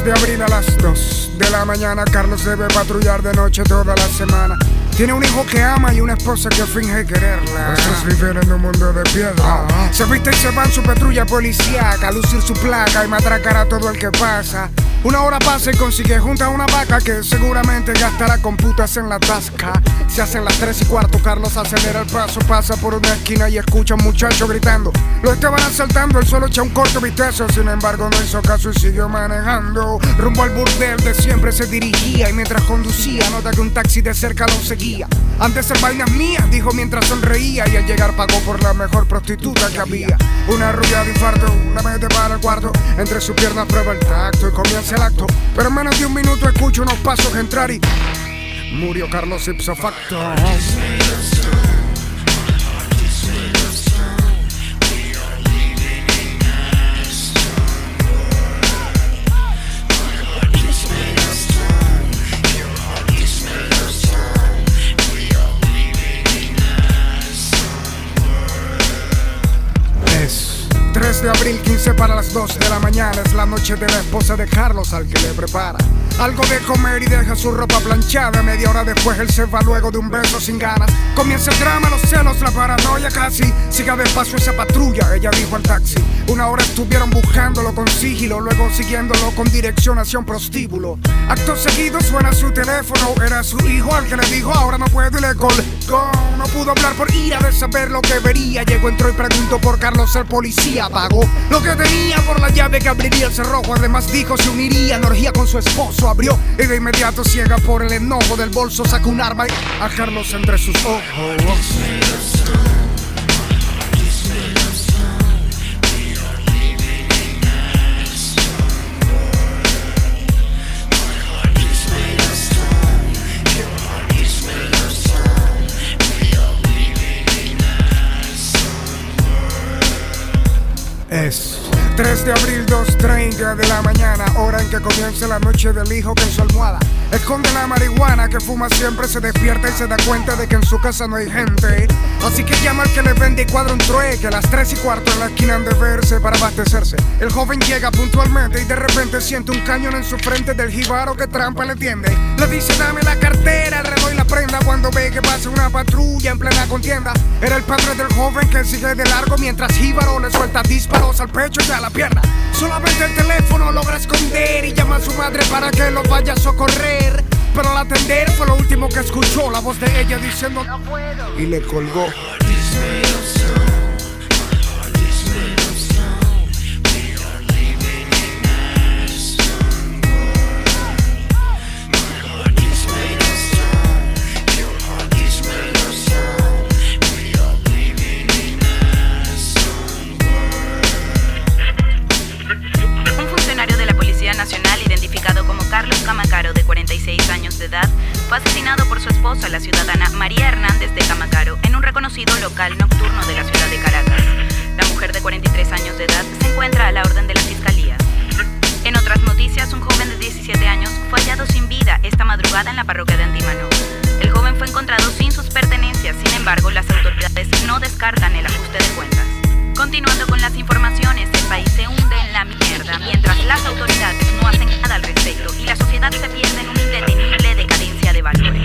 de abril a las 2 de la mañana, Carlos debe patrullar de noche toda la semana. Tiene un hijo que ama y una esposa que finge quererla. Estos viven en un mundo de piedra. Se viste y se va en su patrulla policíaca a lucir su placa y matracar a todo el que pasa. Una hora pasa y consigue juntar una vaca que seguramente gastará con putas en la tasca. Se hacen las 3:15, Carlos acelera el paso, pasa por una esquina y escucha a un muchacho gritando. Lo estaban asaltando, él solo echa un corto vistazo. Sin embargo no hizo caso y siguió manejando. Rumbo al burdel de siempre se dirigía y mientras conducía nota que un taxi de cerca lo seguía. Antes de ser vainas mías, dijo mientras sonreía, y al llegar pagó por la mejor prostituta que había. Una rubia de infarto, una mete para el cuarto. Entre sus piernas prueba el tacto y comienza el acto. Pero en menos de un minuto escucho unos pasos entrar y murió Carlos ipso facto. Es 3 de abril, 15 para las 2 de la mañana. Es la noche de la esposa de Carlos al que le prepara algo de comer y deja su ropa planchada. Media hora después él se va luego de un beso sin ganas. Comienza el drama, los celos, la paranoia casi. Siga despacio esa patrulla, ella dijo al taxi. Una hora estuvieron buscándolo con sigilo, luego siguiéndolo con dirección hacia un prostíbulo. Acto seguido suena su teléfono, era su hijo al que le dijo ahora no puedo y le colgó. No pudo hablar por ira de saber lo que vería. Llegó, entró y preguntó por Carlos, el policía pagó lo que tenía por la llave que abriría el cerrojo. Además dijo se uniría en orgía con su esposo. Abrió y de inmediato, ciega por el enojo del bolso, sacó un arma y a Carlos entre sus ojos. Es 3 de abril, 2:30 de la mañana, hora en que comienza la noche del hijo que en su almohada esconde la marihuana que fuma siempre. Se despierta y se da cuenta de que en su casa no hay gente, así que llama al que le vende y cuadra un trueque. A las 3:15 en la esquina han de verse para abastecerse. El joven llega puntualmente y de repente siente un cañón en su frente del jíbaro que trampa le tiende. Le dice dame la cartera, el reloj y la prenda cuando ve que pasa una patrulla en plena contienda. Era el padre del joven que sigue de largo mientras jíbaro le suelta disparos al pecho y a la pierna. Solamente el teléfono logra esconder y llama a su madre para que lo vaya a socorrer. Pero al atender fue lo último que escuchó, la voz de ella diciendo no puedo, y le colgó. Nacional, identificado como Carlos Camacaro, de 46 años de edad, fue asesinado por su esposa, la ciudadana María Hernández de Camacaro, en un reconocido local nocturno de la ciudad de Caracas. La mujer de 43 años de edad se encuentra a la orden de la fiscalía. En otras noticias, un joven de 17 años fue hallado sin vida esta madrugada en la parroquia de Antímano. El joven fue encontrado sin sus pertenencias, sin embargo, las autoridades no descartan el ajuste de cuentas. Continuando con las informaciones, el país se hunde en la mierda mientras las autoridades no hacen nada al respecto y la sociedad se pierde en una indetenible decadencia de valores.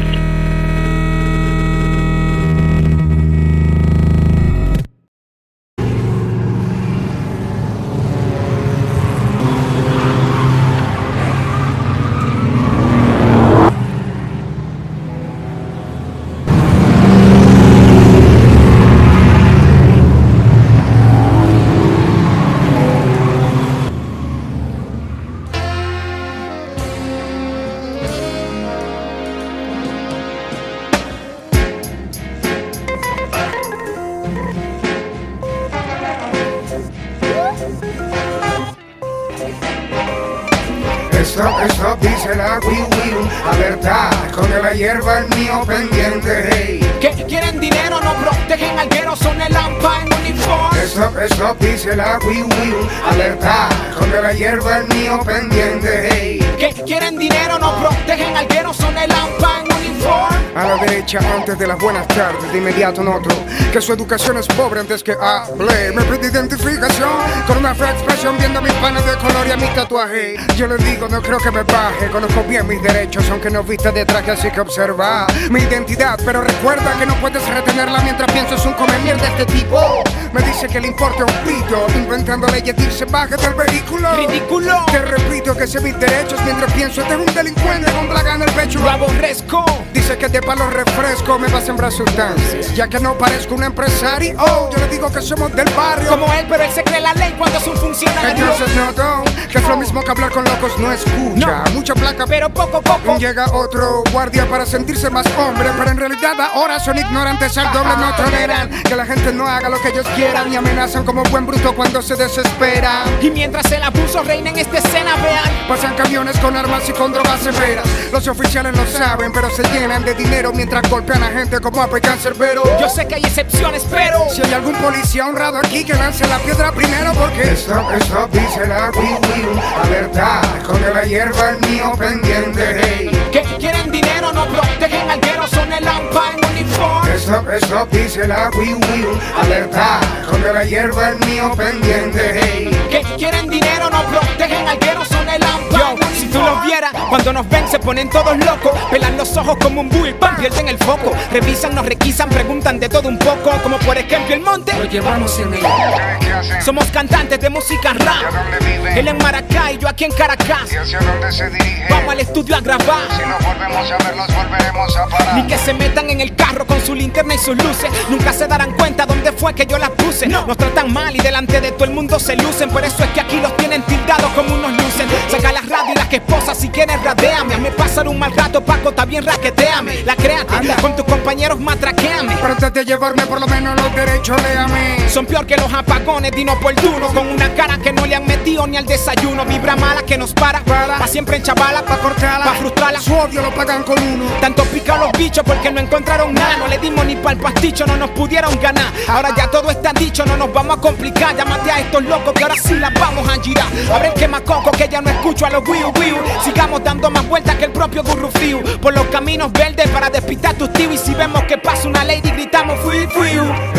Stop, dice la Will, alerta, esconde la hierba el mío pendiente, hey. Que quieren dinero, no protegen al guero, son el AMPA en uniforme. Stop, dice la Wii Wii. Alerta, donde la hierba el mío pendiente. Hey. Que quieren dinero, no protegen al que no son el AMPA en uniforme. A la derecha antes de las buenas tardes, de inmediato noto que su educación es pobre antes que hable. Me pide identificación con una fea expresión viendo mis panes de color y a mi tatuaje. Yo les digo, no creo que me baje, conozco bien mis derechos, aunque no vista de traje, así que observa mi identidad. Pero recuerda que no puedes retenerla mientras piensas un come mierda este tipo. Me dice que le importa un pito, inventando leyes, irse baje del vehículo. ¡Ridículo! Te repito que sé mis derechos mientras pienso este es un delincuente con plaga en el pecho. Lo aborrezco. Dice que de palo refresco me va a sembrar sustancias, ya que no parezco un empresario. Oh, yo le digo que somos del barrio Como él, pero él se cree la ley cuando es un funcionario. Entonces noto que es lo mismo que hablar con locos, no escucha. No. Mucha placa, Pero poco a poco llega otro guardia para sentirse más hombre, pero en realidad ahora son ignorantes al doble. No toleran que la gente no haga lo que ellos quieran y amenazan como buen bruto cuando se desespera. Y mientras el abuso reina en esta escena, vean, Pasan camiones con armas y con drogas severas. Los oficiales lo saben, pero se llenan de dinero mientras golpean a gente como a cancerbero. yo sé que hay excepciones, pero Si hay algún policía honrado aquí, que lance la piedra primero porque Stop, dice la Wii Wii. Alerta, esconde la hierba el mío pendiente. Hey. que quieren dinero, no protegen al que no son el AMPA en uniforme. Stop, dice la Wii Wii. Alerta, esconde la hierba el mío pendiente. Hey. Que quieren dinero, no protegen al que no son el AMPA. Yo, si tú los vieras, cuando nos ven se ponen todos locos. Pelan los ojos como un bull, ¡pam! Pierden el foco. Revisan, nos requisan, preguntan de todo un poco. Como por ejemplo el monte, lo llevamos en el... Somos cantantes de música rap. Él en Maracay, yo aquí en Caracas. ¿Y hacia dónde se dirige? Vamos al estudio a grabar. Si nos volvemos a ver, nos volveremos a parar. Ni que se metan en el carro con su linterna y sus luces. Nunca se darán cuenta dónde fue que yo las puse. Nos tratan mal y delante de todo el mundo se lucen. Por eso es que aquí los tienen tildados como unos lucen. Saca la radio y las que esposas si quieres radéame. Me pasan un mal rato, Paco, está bien raqueteame. La créate, con tus compañeros matraqueame. Pero antes de llevarme por lo menos los derechos, léame. Son peor que los apagones de inoportuno. Con una cara que no le han metido ni al desayuno. Vibra mala que nos para siempre en chavala, Pa' cortarla, pa' frustrarla. su odio lo pagan con uno. Tanto pica los bichos porque no encontraron nada. No le dimos ni pa'l pasticho, no nos pudieron ganar. Ahora ya todo está dicho, no nos vamos a complicar. Llámate a estos locos que ahora sí las vamos a girar. Abre el quemacoco que ya no escucho a los wiu wiu. Sigamos dando más vueltas que el propio Gurrufiu. Por los caminos verdes para despistar tus tíos. Y si vemos que pasa una lady gritamos fui fui.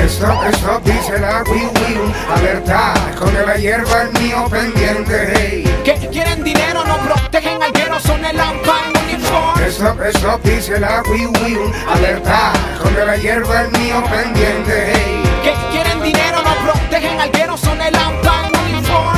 Stop, dice la Wii Wii. Alerta, esconde la hierba el mío pendiente. Hey. Que quieren dinero, no protegen al que no son el AMPA en uniforme. Stop, dice la Wii Wii. Alerta, esconde la hierba el mío pendiente. Hey. Que quieren dinero, no protegen al que no son el AMPA en uniforme.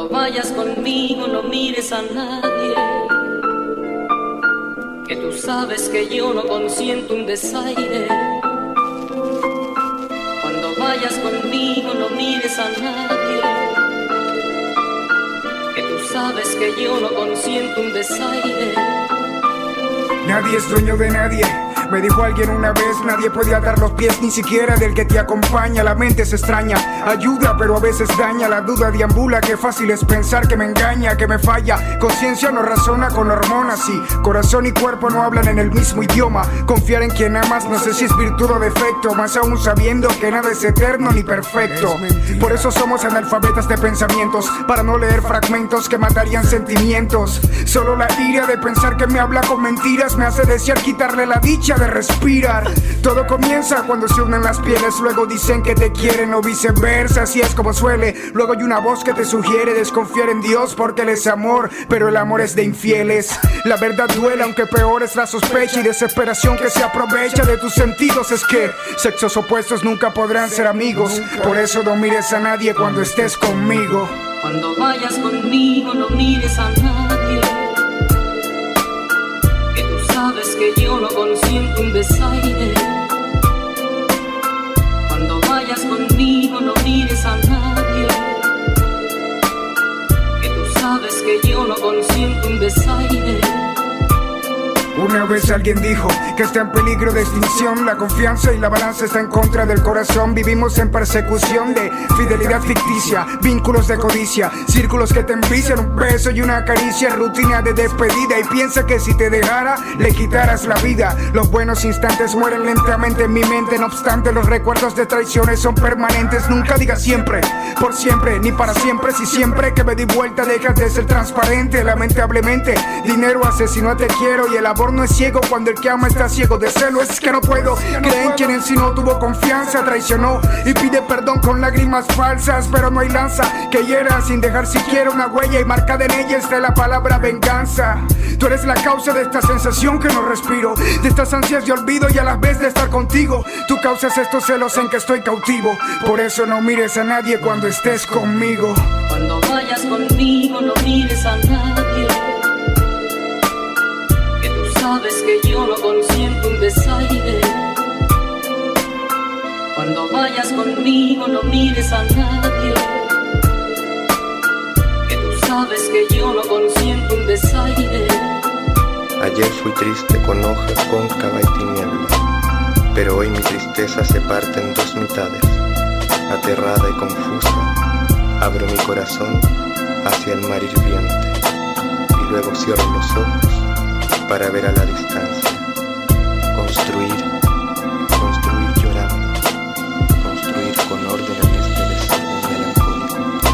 Cuando vayas conmigo no mires a nadie, que tú sabes que yo no consiento un desaire. Cuando vayas conmigo no mires a nadie, que tú sabes que yo no consiento un desaire. Nadie es dueño de nadie. Me dijo alguien una vez, nadie puede atar los pies ni siquiera del que te acompaña. La mente se extraña, ayuda pero a veces daña. La duda deambula, qué fácil es pensar que me engaña, que me falla. Conciencia no razona con hormonas y corazón y cuerpo no hablan en el mismo idioma. Confiar en quien amas no sé si es virtud o defecto, más aún sabiendo que nada es eterno ni perfecto. Por eso somos analfabetas de pensamientos, para no leer fragmentos que matarían sentimientos. Solo la ira de pensar que me habla con mentiras me hace desear quitarle la dicha de respirar. Todo comienza cuando se unen las pieles, luego dicen que te quieren o viceversa, así es como suele. Luego hay una voz que te sugiere desconfiar en Dios porque Él es amor, pero el amor es de infieles. La verdad duele aunque peor es la sospecha y desesperación que se aprovecha de tus sentidos. Es que sexos opuestos nunca podrán ser amigos, por eso no mires a nadie cuando estés conmigo. Cuando vayas conmigo no mires a nadie, que tú sabes que yo no consiento un desaire. Cuando vayas conmigo no mires a nadie, que tú sabes que yo no consiento un desaire. Una vez alguien dijo que está en peligro de extinción la confianza y la balanza está en contra del corazón. Vivimos en persecución de fidelidad ficticia, vínculos de codicia, círculos que te envician, un beso y una caricia, rutina de despedida. Y piensa que si te dejara, le quitaras la vida. Los buenos instantes mueren lentamente en mi mente, no obstante los recuerdos de traiciones son permanentes. Nunca digas siempre, por siempre, ni para siempre. Si siempre que me di vuelta dejas de ser transparente, lamentablemente dinero asesino te quiero y el amor no es ciego cuando el que ama está ciego de celo. Es que no puedo creer en quien en sí no tuvo confianza, traicionó y pide perdón con lágrimas falsas, pero no hay lanza que hiera sin dejar siquiera una huella y marcada en ella está la palabra venganza. Tú eres la causa de esta sensación que no respiro, de estas ansias de olvido y a la vez de estar contigo. Tú causas estos celos en que estoy cautivo, por eso no mires a nadie cuando estés conmigo. Cuando vayas conmigo no mires a nadie, sabes que yo no consiento un desaire. Cuando vayas conmigo no mires a nadie, que tú sabes que yo no consiento un desaire. Ayer fui triste con hoja cóncava y tiniebla, pero hoy mi tristeza se parte en dos mitades. Aterrada y confusa, abro mi corazón hacia el mar hirviente y luego cierro los ojos para ver a la distancia, construir llorando, construir con orden en este desierto melancólico.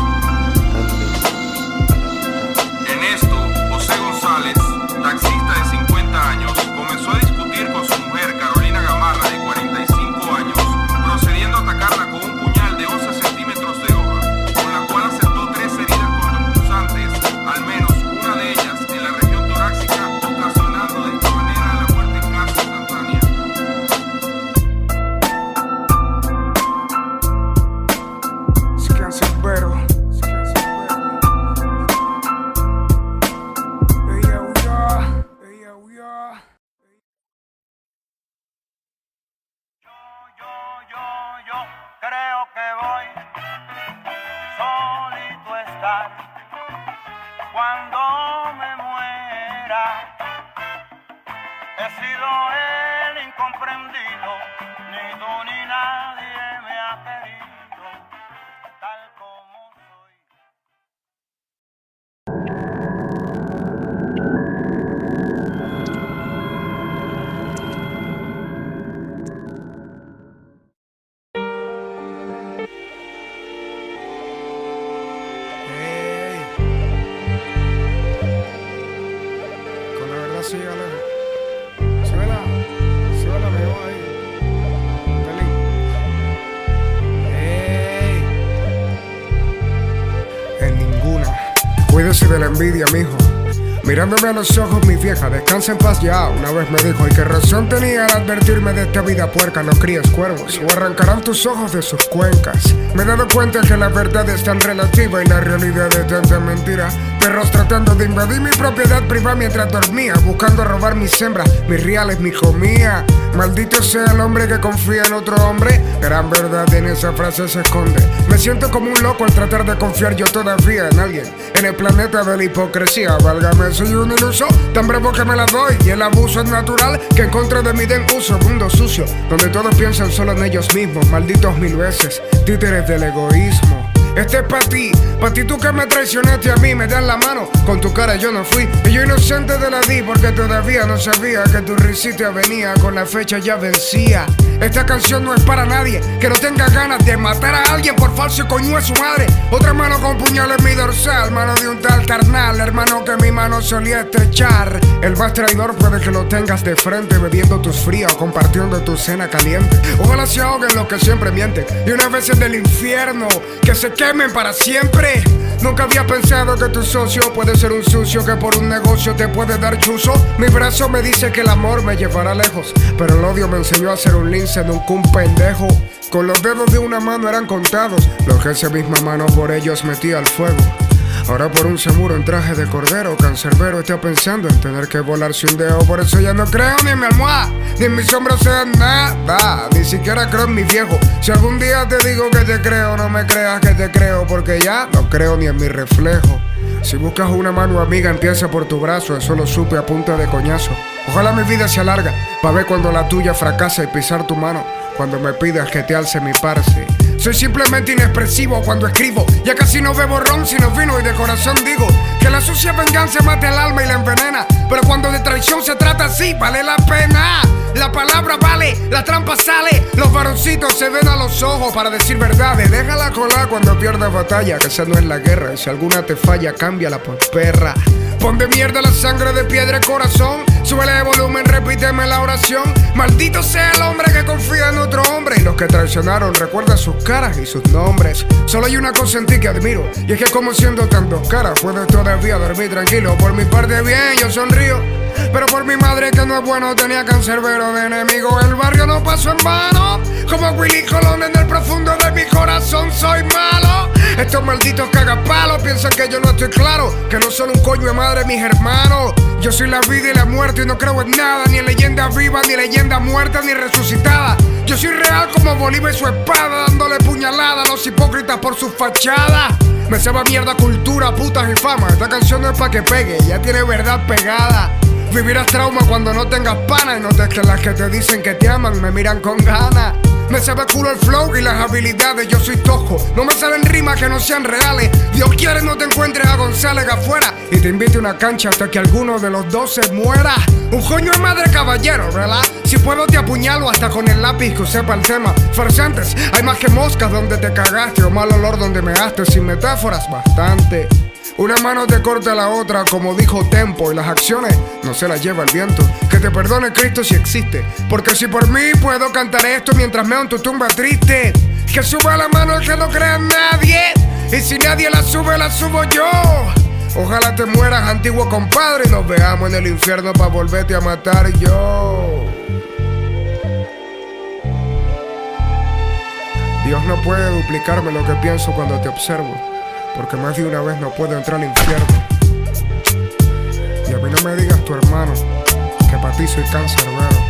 En esto, José González, taxista de 50 años, comenzó a discutir con su mujer Carolina Gamarra, de 45 años, procediendo a atacarla con un puñal de 11 centímetros de hoja, con la cual aceptó 3 heridas cortopunzantes, al menos una de ellas en la región torácica, ocasionando de esta manera la muerte casi instantánea. Yo creo que voy solito a estar cuando me muera. He sido el incomprendido, ni tú ni nadie me ha querido tal como soy. Con la verdad sí, Alejo. Suela, me voy ahí. En ninguna. Cuídese de la envidia, mijo. Mirándome a los ojos, mi vieja, descansa en paz ya. Una vez me dijo, y qué razón tenía al advertirme de esta vida puerca, no críes cuervos, o arrancarán tus ojos de sus cuencas. Me he dado cuenta que la verdad es tan relativa y la realidad es tanta mentira. Perros tratando de invadir mi propiedad privada mientras dormía, buscando robar mis hembras, mis reales, mi comida. Maldito sea el hombre que confía en otro hombre. Gran verdad en esa frase se esconde. Me siento como un loco al tratar de confiar yo todavía en alguien. En el planeta de la hipocresía, válgame, soy un iluso, tan bravo que me la doy. Y el abuso es natural, que en contra de mí den uso. Mundo sucio, donde todos piensan solo en ellos mismos. Malditos mil veces, títeres del egoísmo. Este es pa' ti tú que me traicionaste a mí. Me das la mano, con tu cara yo no fui. Y yo inocente te la di porque todavía no sabía que tu risita venía con la fecha ya vencía. Esta canción no es para nadie que no tenga ganas de matar a alguien por falso y coño de su madre. Otra mano con puñal en mi dorsal, mano de un tal carnal, hermano que mi mano solía estrechar. El más traidor puede que lo tengas de frente, bebiendo tus frías o compartiendo tu cena caliente. Ojalá se ahoguen los que siempre mienten y unas veces del infierno que se quemen para siempre. Nunca había pensado que tu socio puede ser un sucio que por un negocio te puede dar chuzo. Mi brazo me dice que el amor me llevará lejos, pero el odio me enseñó a ser un lince, nunca un pendejo. Con los dedos de una mano eran contados los que esa misma mano por ellos metía al fuego. Ahora por un seguro en traje de cordero, cancerbero está pensando en tener que volarse un dedo. Por eso ya no creo ni en mi almohada, ni en mis hombros sea nada. Ni siquiera creo en mi viejo. Si algún día te digo que te creo, no me creas que te creo, porque ya no creo ni en mi reflejo. Si buscas una mano amiga, empieza por tu brazo. Eso lo supe a punta de coñazo. Ojalá mi vida se alarga pa' ver cuando la tuya fracasa y pisar tu mano cuando me pidas que te alce mi parce. Soy simplemente inexpresivo cuando escribo. Ya casi no bebo ron sino vino y de corazón digo que la sucia venganza mata el alma y la envenena. Pero cuando de traición se trata así, vale la pena. La palabra vale, la trampa sale. Los varoncitos se ven a los ojos para decir verdades. Déjala colar cuando pierdas batalla, que esa no es la guerra. Y si alguna te falla, cámbiala por perra. Pon de mierda la sangre de piedra y corazón. Súbele de volumen, repíteme la oración. Maldito sea el hombre que confía en otro hombre. Y los que traicionaron, recuerda sus caras y sus nombres. Solo hay una cosa en ti que admiro, y es que como siendo tan dos caras, puedes todavía dormir tranquilo. Por mi parte bien, yo sonrío, pero por mi madre que no es bueno tenía cancerbero de enemigo. El barrio no pasó en vano, como Willy Colón en el profundo de mi corazón soy malo. Estos malditos cagapalos piensan que yo no estoy claro, que no son un coño de madre mis hermanos. Yo soy la vida y la muerte y no creo en nada, ni en leyenda viva, ni leyenda muerta, ni resucitada. Yo soy real como Bolívar y su espada, dándole puñalada a los hipócritas por su fachada. Me sabe mierda cultura, putas y fama. Esta canción no es pa' que pegue, ya tiene verdad pegada. Vivirás trauma cuando no tengas pana y notes que las que te dicen que te aman me miran con ganas. Me sabe culo el flow y las habilidades, yo soy tosco. No me salen rimas que no sean reales. Dios quiere no te encuentres a González afuera y te invite a una cancha hasta que alguno de los dos se muera. Un coño de madre caballero, ¿verdad? Si puedo te apuñalo hasta con el lápiz que sepa el tema. Farsantes, hay más que moscas donde te cagaste o mal olor donde me haste. Sin metáforas, bastante. Una mano te corta la otra, como dijo Tempo, y las acciones no se las lleva el viento. Que te perdone Cristo si existe, porque si por mí puedo cantar esto mientras meo en tu tumba triste. Que suba la mano el que no crea en nadie, y si nadie la subo yo. Ojalá te mueras, antiguo compadre, y nos veamos en el infierno pa' volverte a matar yo. Dios no puede duplicarme lo que pienso cuando te observo, porque más de una vez no puedo entrar al infierno. Y a mí no me digas tu hermano, que para ti soy cancerbero.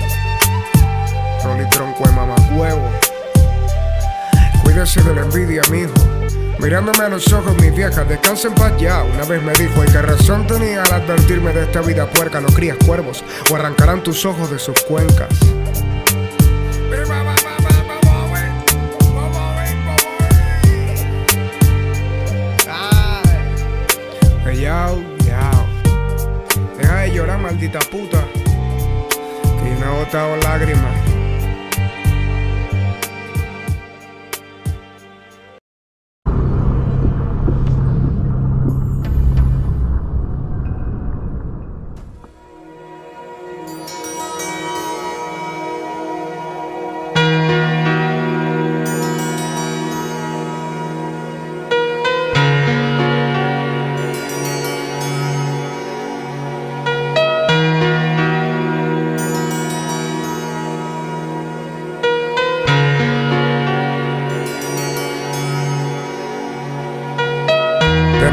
Rolly tronco de mamahuevo. Cuídese de la envidia, mijo. Mirándome a los ojos, mi vieja, descansa en paz ya. Una vez me dijo, ¿y qué razón tenía al advertirme de esta vida puerca? No crías cuervos, o arrancarán tus ojos de sus cuencas. Yao, yao. Deja de llorar, maldita puta, que no he botado lágrimas.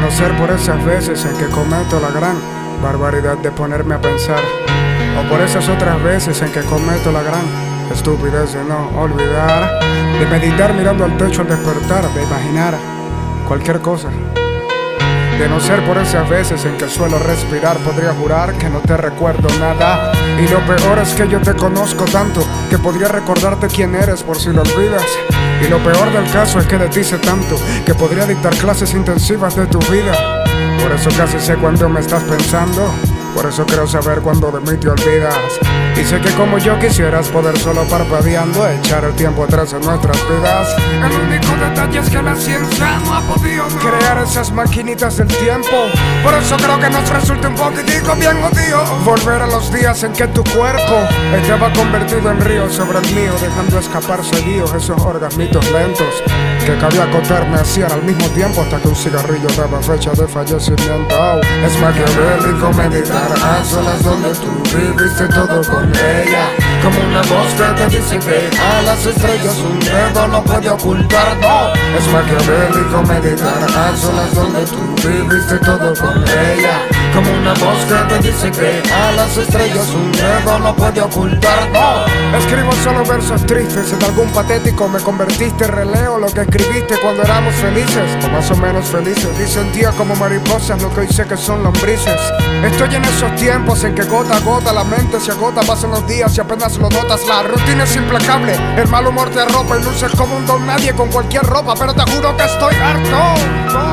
De no ser por esas veces en que cometo la gran barbaridad de ponerme a pensar, o por esas otras veces en que cometo la gran estupidez de no olvidar, de meditar mirando al techo al despertar, de imaginar cualquier cosa. De no ser por esas veces en que suelo respirar, podría jurar que no te recuerdo nada. Y lo peor es que yo te conozco tanto que podría recordarte quién eres por si lo olvidas. Y lo peor del caso es que de ti sé tanto que podría dictar clases intensivas de tu vida. Por eso casi sé cuándo me estás pensando, por eso creo saber cuándo de mí te olvidas. Y sé que como yo quisieras poder solo parpadeando echar el tiempo atrás en nuestras vidas. El único detalle es que la ciencia no ha podido crear esas maquinitas del tiempo. Por eso creo que nos resulta un poquitico bien odio volver a los días en que tu cuerpo estaba convertido en río sobre el mío, dejando escapar seguidos esos orgasmitos lentos que cabía acotarme hacían al mismo tiempo hasta que un cigarrillo daba fecha de fallecimiento. Es maquiavélico meditar a solas donde tú viviste todo con ella, como una voz que te dice que a las estrellas un dedo no puede ocultar, no. Es maquiavélico meditar a solas donde tú viviste todo con ella, como una voz que te dice que a las estrellas un dedo no puede ocultar, no. Escribo solo versos tristes, en algún patético me convertiste, releo lo que escribiste cuando éramos felices, o más o menos felices, y sentía como mariposas lo que hoy sé que son lombrices. Estoy en esos tiempos en que gota a gota la mente se agota, pasan los días y apenas lo notas, la rutina es implacable, el mal humor te arropa y luces como un don nadie con cualquier ropa, pero te juro que estoy harto.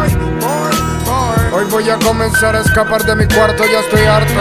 Hoy voy a comenzar a escapar de mi cuarto, ya estoy harto.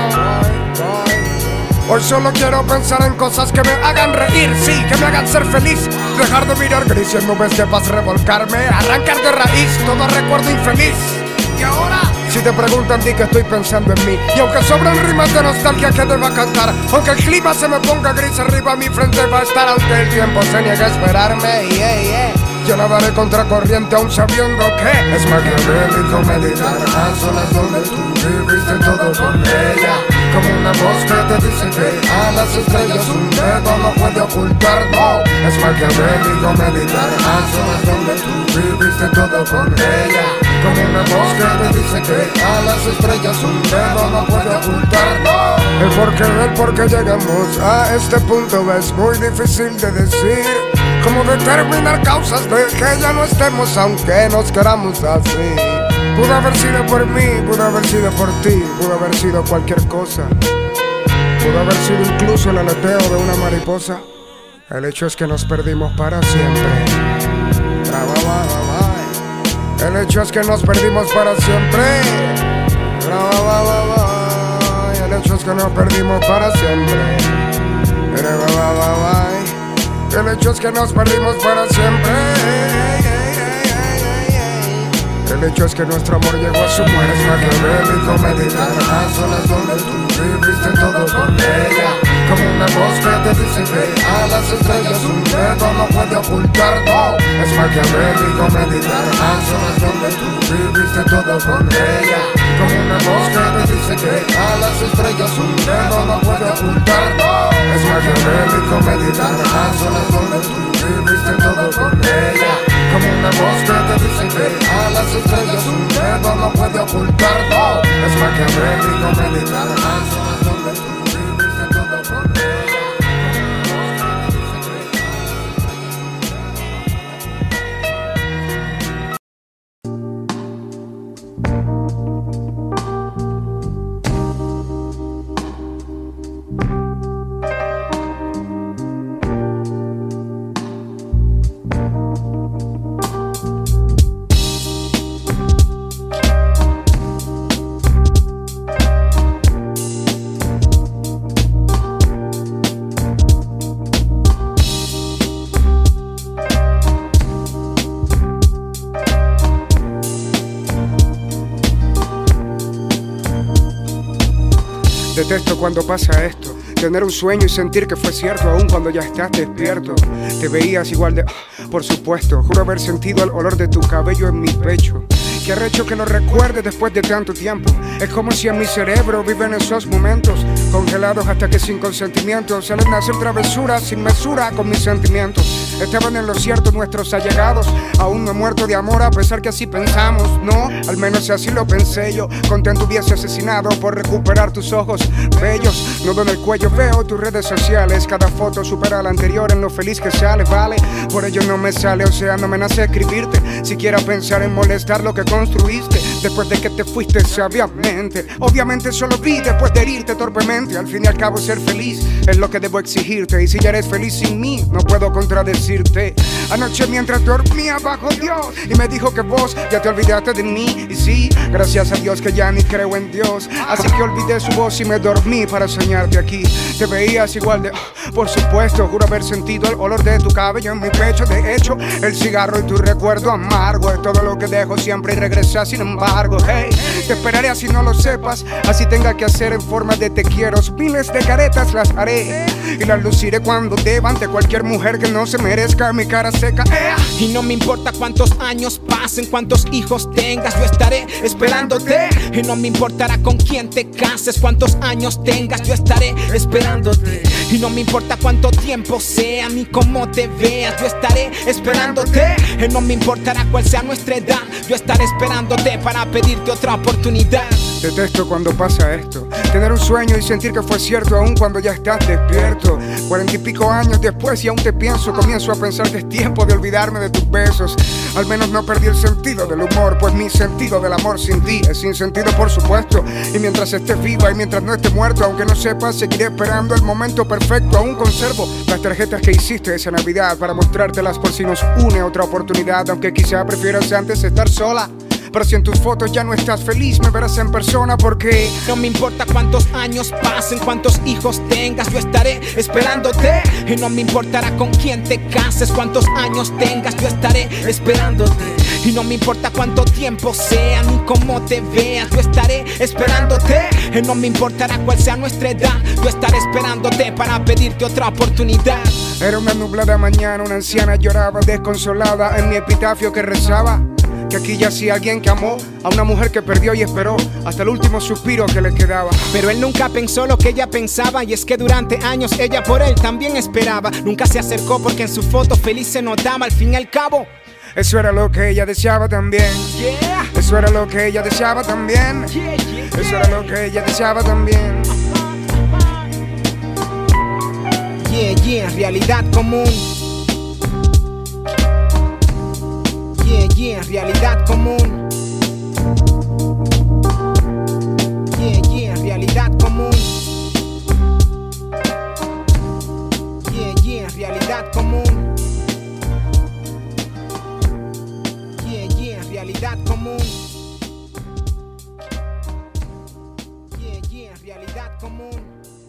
Hoy solo quiero pensar en cosas que me hagan reír, sí, que me hagan ser feliz. Dejar de mirar grises nubes de paz, revolcarme, arrancar de raíz todo recuerdo infeliz. Y ahora, si te preguntan, di que estoy pensando en mí. Y aunque sobran rimas de nostalgia que deba cantar, aunque el clima se me ponga gris arriba, mi frente va a estar aunque el tiempo se niegue a esperarme. Yo nadaré contracorriente aún sabiendo que es maquiavélico meditar a solas donde tú viviste todo con ella, como una voz que te dice que a las estrellas un dedo no puede ocultar, no. Es maquiavélico meditar a solas donde tú viviste todo con ella, como una voz que te dice que a las estrellas un dedo no puede ocultar, no. El por qué llegamos a este punto es muy difícil de decir, como determinar causas de que ya no estemos aunque nos queramos así. Pudo haber sido por mí, pudo haber sido por ti, pudo haber sido cualquier cosa, pudo haber sido incluso el aleteo de una mariposa. El hecho es que nos perdimos para siempre. El hecho es que nos perdimos para siempre. El hecho es que nos perdimos para siempre. El hecho es que nos perdimos para siempre. El hecho es que nuestro amor llegó a su muerte. Es maquiavélico meditar a solas donde tú viviste todo con ella, como una voz que te dice que a las estrellas un dedo no puede ocultar, no. Es maquiavélico meditar a solas donde tú viviste todo con ella, como una voz que te dice que a las estrellas un dedo no puede ocultar, no. Es maquiavélico meditar a solas donde tú viviste todo con ella, como una voz que te dice que a las estrellas un dedo no puede ocultar, no. Es maquiavélico meditar a solas donde tú viviste todo con ella, Detesto cuando pasa esto, tener un sueño y sentir que fue cierto aún cuando ya estás despierto. Te veías igual de... por supuesto, juro haber sentido el olor de tu cabello en mi pecho. Qué arrecho que lo recuerde después de tanto tiempo. Es como si en mi cerebro viven esos momentos congelados hasta que sin consentimiento salen a hacer travesuras sin mesura con mis sentimientos. estaban en lo cierto nuestros allegados. Aún no he muerto de amor a pesar que así pensamos, ¿no? Al menos así lo pensé yo. Contento hubiese asesinado por recuperar tus ojos bellos. Nudo en el cuello, veo tus redes sociales. Cada foto supera a la anterior en lo feliz que sale, vale. Por ello no me sale, o sea, no me nace escribirte. Siquiera pensar en molestar lo que construiste. Después de que te fuiste sabiamente. Obviamente solo vi después de herirte torpemente. Al fin y al cabo ser feliz es lo que debo exigirte. Y si ya eres feliz sin mí, no puedo contradecirte. Anoche mientras dormía bajo Dios y me dijo que vos ya te olvidaste de mí. Y sí, gracias a Dios que ya ni creo en Dios. Así que olvidé su voz y me dormí para soñarte aquí. Te veías igual de... Por supuesto, juro haber sentido el olor de tu cabello en mi pecho. De hecho, el cigarro y tu recuerdo amargo es todo lo que dejo siempre y regresa sin embargo. Hey, te esperaré así no lo sepas, así tenga que hacer en forma de te quiero. Miles de caretas las haré y las luciré cuando deba ante cualquier mujer que no se merezca mi cara seca. Y no me importa cuántos años pasen, cuántos hijos tengas, yo estaré esperándote. Y no me importará con quién te cases, cuántos años tengas, yo estaré esperándote. Y no me importa cuánto tiempo sea ni cómo te veas, yo estaré esperándote. Y no me importará cuál sea nuestra edad, yo estaré esperándote para pedirte otra oportunidad. Detesto cuando pasa esto, tener un sueño y sentir que fue cierto aún cuando ya estás despierto. 40 y pico años después y aún te pienso, comienzo a pensar que es tiempo de olvidarme de tus besos. Al menos no perdí el sentido del humor, pues mi sentido del amor sin ti es sin sentido por supuesto. Y mientras esté viva y mientras no esté muerto, aunque no sepas, seguiré esperando el momento perfecto. Aún conservo las tarjetas que hiciste esa Navidad para mostrártelas por si nos une otra oportunidad. Aunque quizá prefieras antes estar sola, pero si en tus fotos ya no estás feliz, me verás en persona porque no me importa cuántos años pasen, cuántos hijos tengas, yo estaré esperándote. Y no me importará con quién te cases, cuántos años tengas, yo estaré esperándote. Y no me importa cuánto tiempo sea ni cómo te veas, yo estaré esperándote. Y no me importará cuál sea nuestra edad, yo estaré esperándote para pedirte otra oportunidad. Era una nublada mañana, una anciana lloraba desconsolada en mi epitafio que rezaba que aquí yacía alguien que amó a una mujer que perdió y esperó hasta el último suspiro que le quedaba. Pero él nunca pensó lo que ella pensaba, y es que durante años ella por él también esperaba. Nunca se acercó porque en su foto feliz se notaba. Al fin y al cabo, eso era lo que ella deseaba también. Yeah. Eso era lo que ella deseaba también. Yeah, yeah. Eso era lo que ella deseaba también. Yeah, yeah, realidad común. Yeah, yeah, realidad común. Yeah, yeah, realidad común. Yeah, yeah, realidad común. Yeah, yeah, realidad común. Yeah, yeah, realidad común.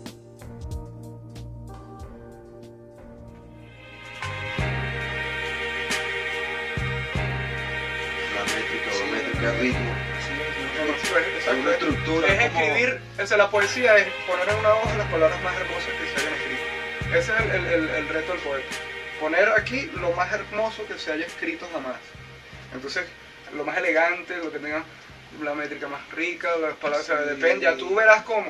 Ritmo. Hay una estructura. Es escribir, la poesía es poner en una hoja las palabras más hermosas que se hayan escrito. Ese es el reto del poeta. Poner aquí lo más hermoso que se haya escrito jamás. Entonces, lo más elegante, lo que tenga la métrica más rica, las palabras, sí. Depende, ya tú verás cómo.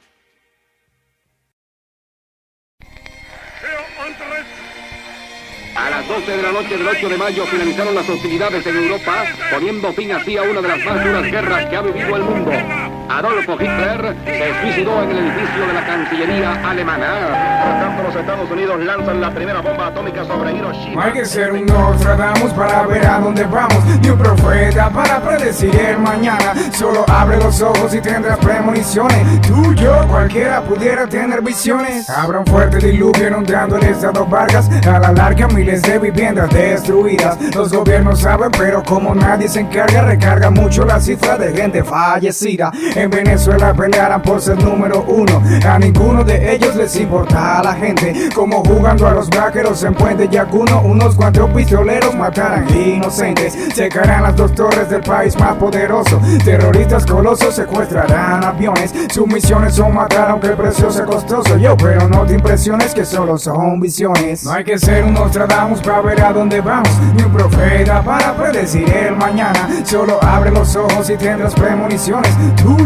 A las 12 de la noche del 8 de mayo finalizaron las hostilidades en Europa, poniendo fin así a una de las más duras guerras que ha vivido el mundo. Adolfo Hitler se suicidó en el edificio de la Cancillería alemana. Por tanto, los Estados Unidos lanzan la primera bomba atómica sobre Hiroshima. No hay que ser un Nostradamus para ver a dónde vamos, ni un profeta para predecir el mañana. Solo abre los ojos y tendrás premoniciones. Tú, yo, cualquiera pudiera tener visiones. Habrá un fuerte diluvio inundando el estado Vargas. A la larga miles de viviendas destruidas. Los gobiernos saben, pero como nadie se encarga, recarga mucho la cifra de gente fallecida. En Venezuela pelearán por ser número uno. A ninguno de ellos les importa a la gente. Como jugando a los vaqueros en Puente Yacuno, unos 4 pistoleros matarán inocentes. Secarán las 2 torres del país más poderoso. Terroristas colosos secuestrarán aviones. Sus misiones son matar aunque el precio sea costoso. Yo, pero no te impresiones que solo son visiones. No hay que ser un Nostradamus para ver a dónde vamos, ni un profeta para predecir el mañana. Solo abre los ojos y tendrás premoniciones. Tú,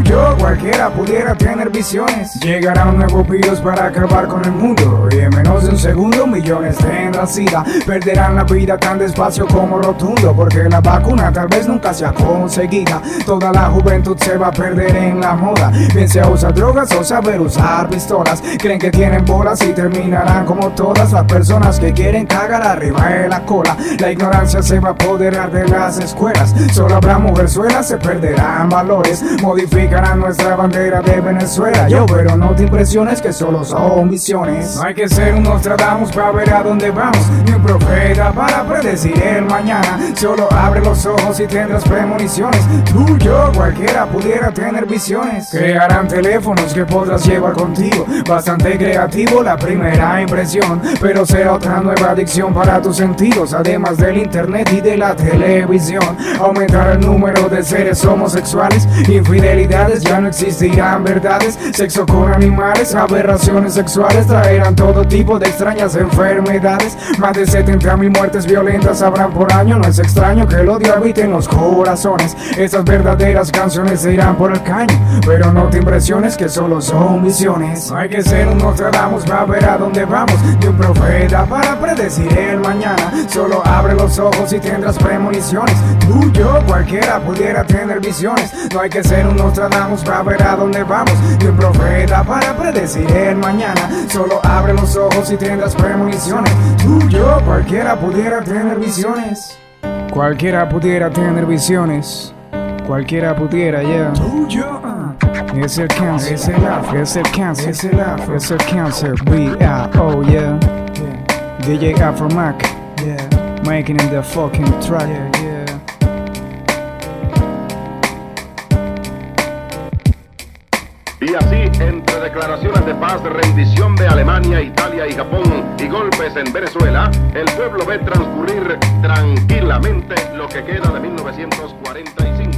yo, cualquiera pudiera tener visiones. Llegará un nuevo virus para acabar con el mundo, y en menos de un segundo millones tendrán sida. Perderán la vida tan despacio como rotundo, porque la vacuna tal vez nunca sea conseguida. Toda la juventud se va a perder en la moda, bien sea usar drogas o saber usar pistolas. Creen que tienen bolas y terminarán como todas las personas que quieren cagar arriba de la cola. La ignorancia se va a apoderar de las escuelas, solo habrá mujerzuelas, se perderán valores, modificarán nuestra bandera de Venezuela. Yo, pero no te impresiones que solo son visiones. No hay que ser un Nostradamus para ver a dónde vamos, ni un profeta para predecir el mañana. Solo abre los ojos y tendrás premoniciones. Tú, yo, cualquiera pudiera tener visiones. Crearán teléfonos que podrás llevar contigo, bastante creativo la primera impresión, pero será otra nueva adicción para tus sentidos, además del internet y de la televisión. Aumentará el número de seres homosexuales, infidelidades, ya no existirán verdades, sexo con animales, aberraciones sexuales, traerán todo tipo de extrañas enfermedades. Más de 70,000 muertes violentas habrán por año, no es extraño que el odio habite en los corazones. Estas verdaderas canciones se irán por el caño, pero no te impresiones que solo son visiones. No hay que ser un Nostradamus para ver a dónde vamos, ni un profeta para predecir el mañana. Solo abre los ojos y tendrás premoniciones. Tú, yo, cualquiera pudiera tener visiones. No hay que ser un Nostradamus para ver a dónde vamos, ni un profeta para predecir el mañana. Solo abre los ojos y tendrás premoniciones. Tú, yo, cualquiera pudiera tener visiones. Cualquiera pudiera tener visiones. Cualquiera pudiera, yeah. Tú, yo, es el cáncer, es el afro, es el cáncer, es el afro, es el cáncer. B-I-O, yeah. DJ Afro Mac, yeah. Making in the fucking track, yeah. Y así, entre declaraciones de paz, rendición de Alemania, Italia y Japón y golpes en Venezuela, el pueblo ve transcurrir tranquilamente lo que queda de 1945.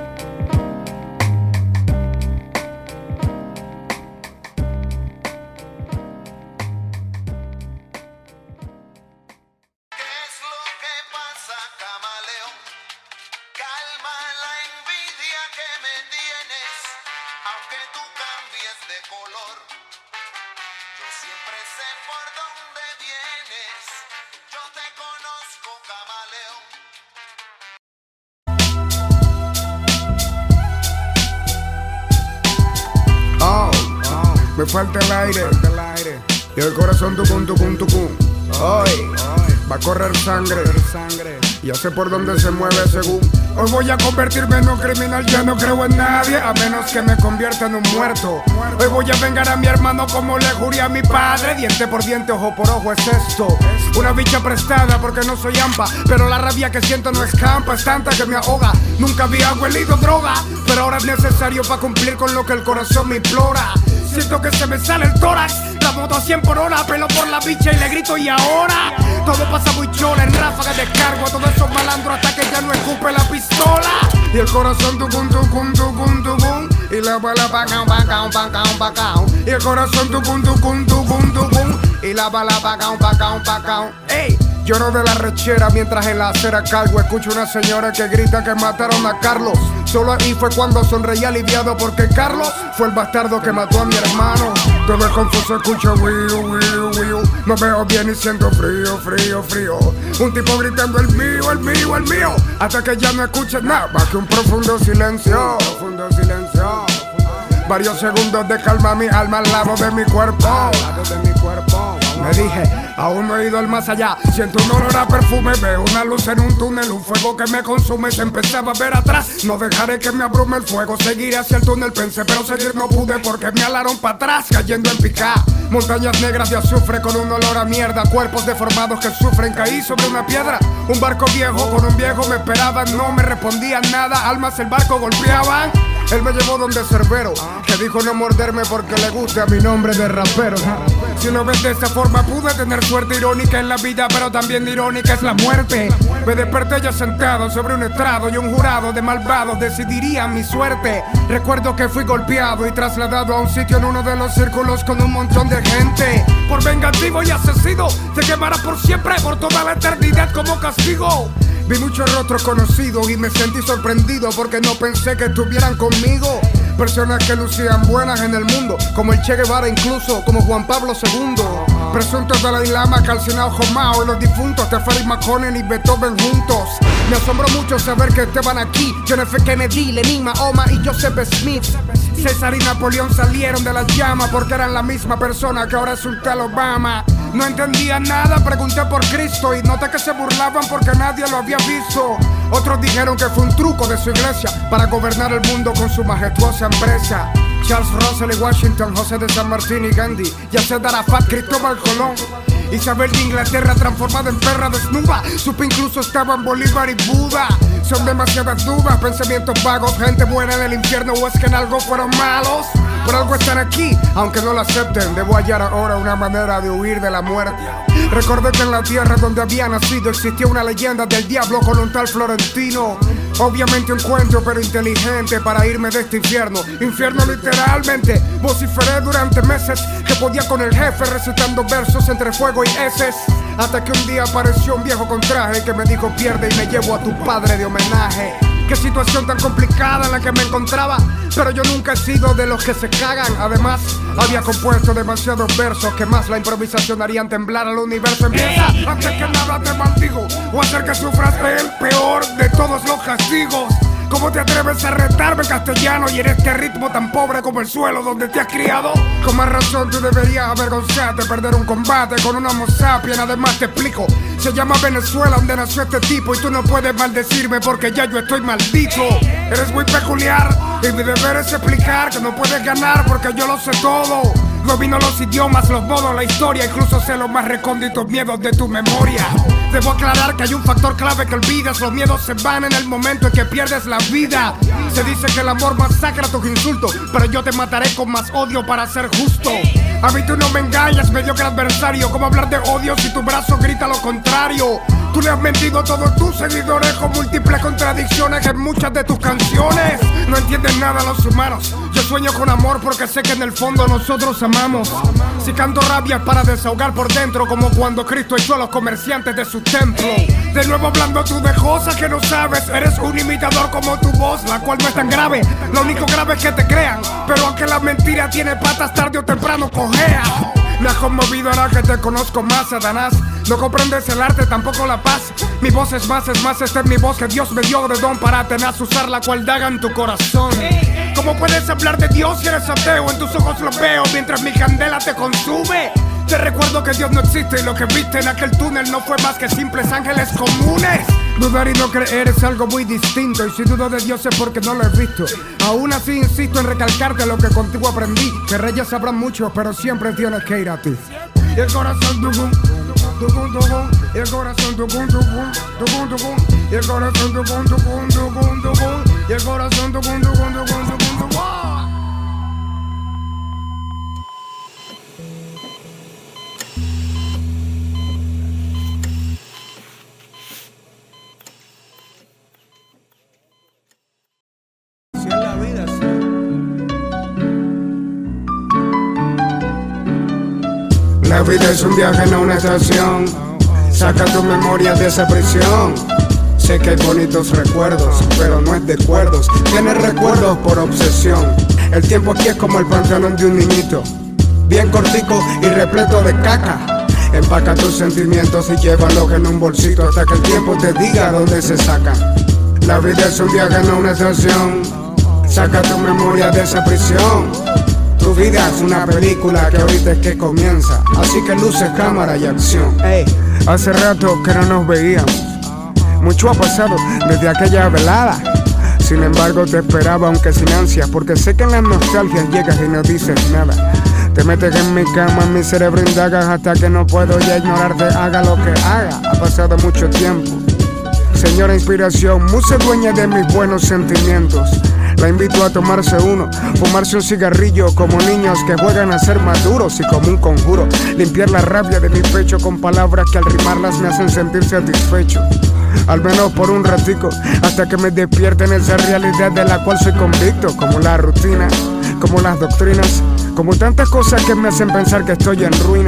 Me falta el aire, y el corazón tucum, tucum, tucum. Hoy va a correr sangre, ya sé por dónde se mueve según. Hoy voy a convertirme en un criminal, ya no creo en nadie, a menos que me convierta en un muerto. Hoy voy a vengar a mi hermano como le juré a mi padre, diente por diente, ojo por ojo es esto. Una bicha prestada porque no soy ampa, pero la rabia que siento no escampa, es tanta que me ahoga. Nunca había huelido droga, pero ahora es necesario para cumplir con lo que el corazón me implora. Siento que se me sale el tórax, la moto a 100 por hora, pelo por la bicha y le grito y ahora. Todo pasa muy chola, en ráfaga descargo a todos esos malandros hasta que ya no escupe la pistola. Y el corazón tucum, tucum, tucum, tucum, y la bala pacao, pacao, pacao, pacao. Y el corazón tucum, tucum, tucum, tucum, y la bala pacao, pacao, pacao. Ey, lloro de la rechera mientras en la acera cargo. Escucho una señora que grita que mataron a Carlos. Solo ahí fue cuando sonreí aliviado, porque Carlos fue el bastardo que mató a mi hermano. Todo es confuso, escucho wiu, wiu, wiu. No veo bien y siento frío, frío, frío. Un tipo gritando el mío, el mío, el mío, hasta que ya no escuches nada más que un profundo silencio. Profundo silencio. Varios segundos de calma mi alma al lado de mi cuerpo. Me dije, aún no he ido al más allá. Siento un olor a perfume, veo una luz en un túnel, un fuego que me consume. Se empezaba a ver atrás, no dejaré que me abrume el fuego. Seguiré hacia el túnel, pensé, pero seguir no pude porque me alaron para atrás, cayendo en picá. Montañas negras de azufre con un olor a mierda, cuerpos deformados que sufren. Caí sobre una piedra, un barco viejo con un viejo me esperaban. No me respondían nada, almas el barco golpeaban. Él me llevó donde Cerbero, que dijo no morderme porque le gusta mi nombre de rapero. Si lo ves de esta forma, pude tener suerte irónica en la vida, pero también irónica es la muerte. Me desperté ya sentado sobre un estrado y un jurado de malvados decidirían mi suerte. Recuerdo que fui golpeado y trasladado a un sitio en uno de los círculos con un montón de gente. Por vengativo y asesino, se quemará por siempre, por toda la eternidad como castigo. Vi muchos rostros conocidos y me sentí sorprendido porque no pensé que estuvieran conmigo. Personas que lucían buenas en el mundo, como el Che Guevara, incluso como Juan Pablo II. Presuntos Dalai Lama, calcinado Jomao y los difuntos Teferi McConnell y Beethoven juntos. Me asombró mucho saber que estaban aquí John F. Kennedy, Lenin, Mahoma y Joseph Smith. César y Napoleón salieron de las llamas porque eran la misma persona que ahora es Sultán Obama. No entendía nada, pregunté por Cristo y noté que se burlaban porque nadie lo había visto. Otros dijeron que fue un truco de su iglesia para gobernar el mundo con su majestuosa empresa. Charles Russell y Washington, José de San Martín y Gandhi, Yasser Arafat, Cristóbal Colón, Isabel de Inglaterra transformada en perra desnuda. Supe incluso estaban Bolívar y Buda. Son demasiadas dudas, pensamientos vagos, gente buena en el infierno o es que en algo fueron malos. Por algo están aquí, aunque no lo acepten. Debo hallar ahora una manera de huir de la muerte. Recordé que en la tierra donde había nacido existía una leyenda del diablo con un tal Florentino. Obviamente un cuento pero inteligente para irme de este infierno. Infierno literalmente. Vociferé durante meses que podía con el jefe recitando versos entre fuego y heces. Hasta que un día apareció un viejo con traje que me dijo pierde y me llevo a tu padre de homenaje. Qué situación tan complicada en la que me encontraba, pero yo nunca he sido de los que se cagan. Además, había compuesto demasiados versos que más la improvisación harían temblar al universo. Empieza, antes que nada te maldigo, o hacer que sufras el peor de todos los castigos. ¿Cómo te atreves a retarme en castellano y en este ritmo tan pobre como el suelo donde te has criado? Con más razón tú deberías avergonzarte, perder un combate con un homo sapiens. Además te explico, se llama Venezuela donde nació este tipo y tú no puedes maldecirme porque ya yo estoy maldito. Eres muy peculiar y mi deber es explicar que no puedes ganar porque yo lo sé todo. Domino los idiomas, los modos, la historia, incluso sé los más recónditos miedos de tu memoria. Debo aclarar que hay un factor clave que olvidas. Los miedos se van en el momento en que pierdes la vida. Se dice que el amor masacra tus insultos, pero yo te mataré con más odio para ser justo. A mí tú no me engañas, mediocre adversario. ¿Cómo hablar de odio si tu brazo grita lo contrario? Tú le has mentido a todos tus seguidores con múltiples contradicciones en muchas de tus canciones. No entienden nada los humanos. Yo sueño con amor porque sé que en el fondo nosotros amamos. Si canto rabia es para desahogar por dentro, como cuando Cristo echó a los comerciantes de su templo. De nuevo hablando tú de cosas que no sabes. Eres un imitador como tu voz, la cual no es tan grave. Lo único grave es que te crean, pero aunque la mentira tiene patas, tarde o temprano cojea. Me has conmovido ahora que te conozco más, Satanás. No comprendes el arte, tampoco la paz. Mi voz es más, esta es mi voz que Dios me dio de don para tenaz usar la cual daga en tu corazón. ¿Cómo puedes hablar de Dios si eres ateo? En tus ojos lo veo mientras mi candela te consume. Te recuerdo que Dios no existe y lo que viste en aquel túnel no fue más que simples ángeles comunes. Dudar y no creer es algo muy distinto, y si dudo de Dios es porque no lo he visto. Aún así insisto en recalcarte lo que contigo aprendí, que reyes sabrán mucho, pero siempre tienes que ir a ti. Y el corazón tugum, tugum, tugum, y el corazón tugum, tugum, tugum, tugum, y el corazón tugum, tugum, tugum, tugum, y el corazón tugum, tugum, tugum, tugum, tugum. La vida es un viaje, no una estación. Saca tu memoria de esa prisión. Sé que hay bonitos recuerdos, pero no es de cuerdos. Tienes recuerdos por obsesión. El tiempo aquí es como el pantalón de un niñito, bien cortico y repleto de caca. Empaca tus sentimientos y llévalos en un bolsito hasta que el tiempo te diga dónde se saca. La vida es un viaje, no una estación. Saca tu memoria de esa prisión. Tu vida es una película que ahorita es que comienza, así que luces, cámara y acción. Hey, hace rato que no nos veíamos. Mucho ha pasado desde aquella velada. Sin embargo te esperaba aunque sin ansias, porque sé que en las nostalgias llegas y no dices nada. Te metes en mi cama, en mi cerebro indagas hasta que no puedo ya ignorarte, haga lo que haga. Ha pasado mucho tiempo. Señora inspiración, musa dueña de mis buenos sentimientos. La invito a tomarse uno, fumarse un cigarrillo como niños que juegan a ser maduros y como un conjuro, limpiar la rabia de mi pecho con palabras que al rimarlas me hacen sentir satisfecho. Al menos por un ratico, hasta que me despierte en esa realidad de la cual soy convicto, como la rutina, como las doctrinas, como tantas cosas que me hacen pensar que estoy en ruinas.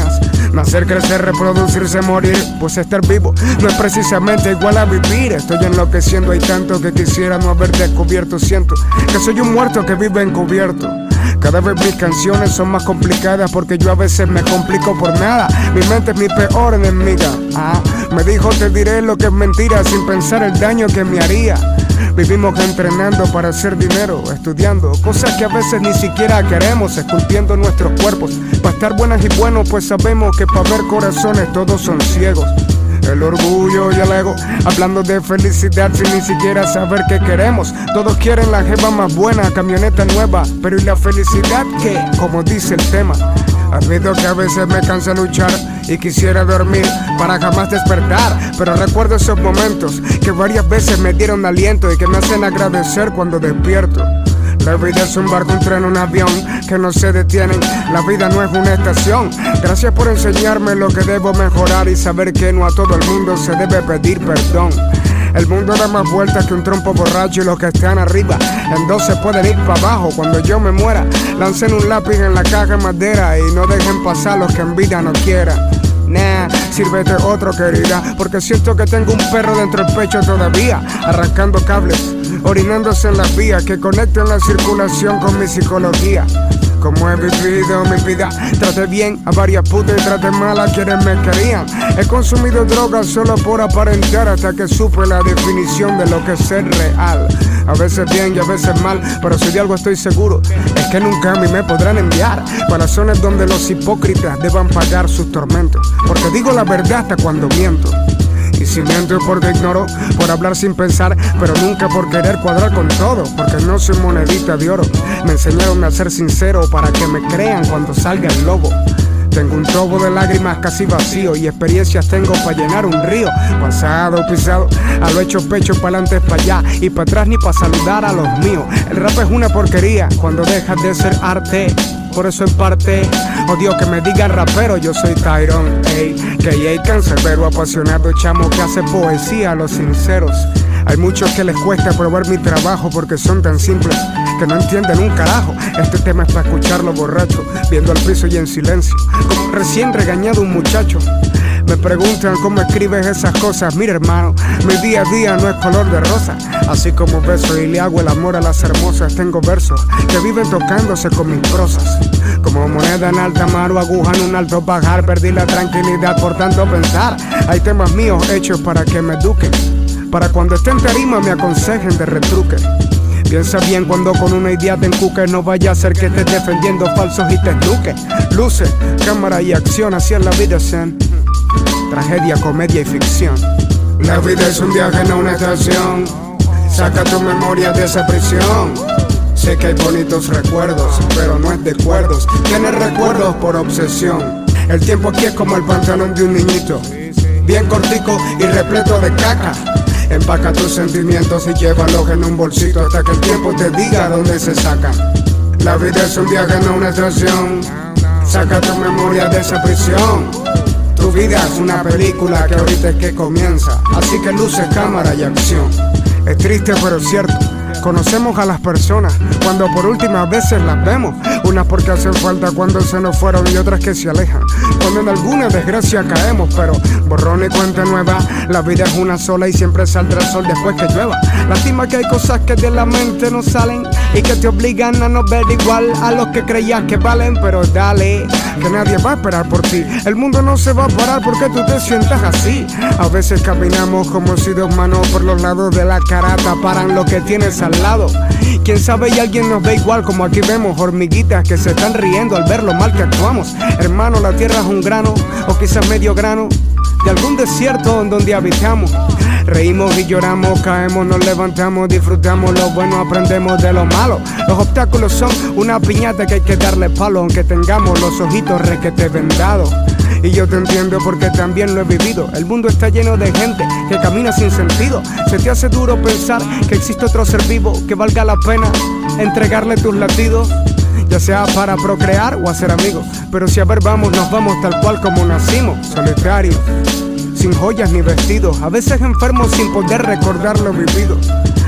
Nacer, crecer, reproducirse, morir. Pues estar vivo no es precisamente igual a vivir. Estoy enloqueciendo, hay tanto que quisiera no haber descubierto. Siento que soy un muerto que vive encubierto. Cada vez mis canciones son más complicadas porque yo a veces me complico por nada. Mi mente es mi peor enemiga. Me dijo te diré lo que es mentira sin pensar el daño que me haría. Vivimos entrenando para hacer dinero, estudiando cosas que a veces ni siquiera queremos, esculpiendo nuestros cuerpos para estar buenas y buenos, pues sabemos que para ver corazones todos son ciegos. El orgullo y el ego, hablando de felicidad sin ni siquiera saber qué queremos. Todos quieren la jeva más buena, camioneta nueva, pero ¿y la felicidad qué? Como dice el tema. Admito que a veces me cansa luchar y quisiera dormir para jamás despertar, pero recuerdo esos momentos que varias veces me dieron aliento y que me hacen agradecer cuando despierto. La vida es un barco, un tren, un avión que no se detienen. La vida no es una estación. Gracias por enseñarme lo que debo mejorar y saber que no a todo el mundo se debe pedir perdón. El mundo da más vueltas que un trompo borracho y los que están arriba en dos se pueden ir para abajo. Cuando yo me muera, lancen un lápiz en la caja de madera y no dejen pasar los que en vida no quieran. Nah, sírvete otro, querida, porque siento que tengo un perro dentro del pecho todavía, arrancando cables, orinándose en las vías que conectan la circulación con mi psicología. Como he vivido mi vida, traté bien a varias putas y traté mal a quienes me querían. He consumido drogas solo por aparentar hasta que supe la definición de lo que es ser real. A veces bien y a veces mal, pero si de algo estoy seguro es que nunca a mí me podrán enviar para zonas donde los hipócritas deban pagar sus tormentos. Porque digo la verdad hasta cuando miento. Y si miento porque ignoro, por hablar sin pensar, pero nunca por querer cuadrar con todo, porque no soy monedita de oro. Me enseñaron a ser sincero para que me crean cuando salga el lobo. Tengo un tobo de lágrimas casi vacío y experiencias tengo para llenar un río. Pasado, pisado, a lo hecho pecho pa'lante pa' allá y para atrás ni para saludar a los míos. El rap es una porquería cuando dejas de ser arte. Por eso en parte odio que me digan rapero, yo soy Tyrone, que cancerbero, apasionado chamo que hace poesía a los sinceros. Hay muchos que les cuesta probar mi trabajo porque son tan simples que no entienden un carajo. Este tema es para escucharlo borracho, viendo al piso y en silencio, como recién regañado un muchacho. Me preguntan cómo escribes esas cosas. Mira hermano, mi día a día no es color de rosa. Así como beso y le hago el amor a las hermosas, tengo versos que viven tocándose con mis prosas. Como moneda en alta mar o aguja en un alto bajar, perdí la tranquilidad por tanto pensar. Hay temas míos hechos para que me eduquen, para cuando esté en tarima me aconsejen de retruque. Piensa bien cuando con una idea te encuques, no vaya a ser que estés defendiendo falsos y te eduques. Luces, cámara y acción, así es la vida zen. Tragedia, comedia y ficción. La vida es un viaje, no una estación. Saca tu memoria de esa prisión. Sé que hay bonitos recuerdos, pero no es de cuerdos. Tienes recuerdos por obsesión. El tiempo aquí es como el pantalón de un niñito, bien cortico y repleto de caca. Empaca tus sentimientos y llévalos en un bolsito hasta que el tiempo te diga dónde se saca. La vida es un viaje, no una estación. Saca tu memoria de esa prisión. Tu vida es una película que ahorita es que comienza, así que luces, cámara y acción. Es triste pero cierto, conocemos a las personas cuando por últimas veces las vemos. Unas porque hacen falta cuando se nos fueron y otras que se alejan cuando en alguna desgracia caemos. Pero borrón y cuenta nueva, la vida es una sola y siempre saldrá el sol después que llueva. Lástima que hay cosas que de la mente no salen y que te obligan a no ver igual a los que creías que valen. Pero dale, que nadie va a esperar por ti. El mundo no se va a parar porque tú te sientas así. A veces caminamos como si dos manos por los lados de la cara taparan lo que tienes al lado. Quién sabe y alguien nos ve igual, como aquí vemos hormiguitas que se están riendo al ver lo mal que actuamos. Hermano, la tierra es un grano, o quizás medio grano, de algún desierto en donde habitamos. Reímos y lloramos, caemos, nos levantamos, disfrutamos lo bueno, aprendemos de lo malo. Los obstáculos son una piñata que hay que darle palo, aunque tengamos los ojitos requete vendados. Y yo te entiendo porque también lo he vivido. El mundo está lleno de gente que camina sin sentido. Se te hace duro pensar que existe otro ser vivo que valga la pena entregarle tus latidos, ya sea para procrear o hacer amigos. Pero si a ver vamos, nos vamos tal cual como nacimos, solitarios, sin joyas ni vestidos, a veces enfermos sin poder recordar lo vivido.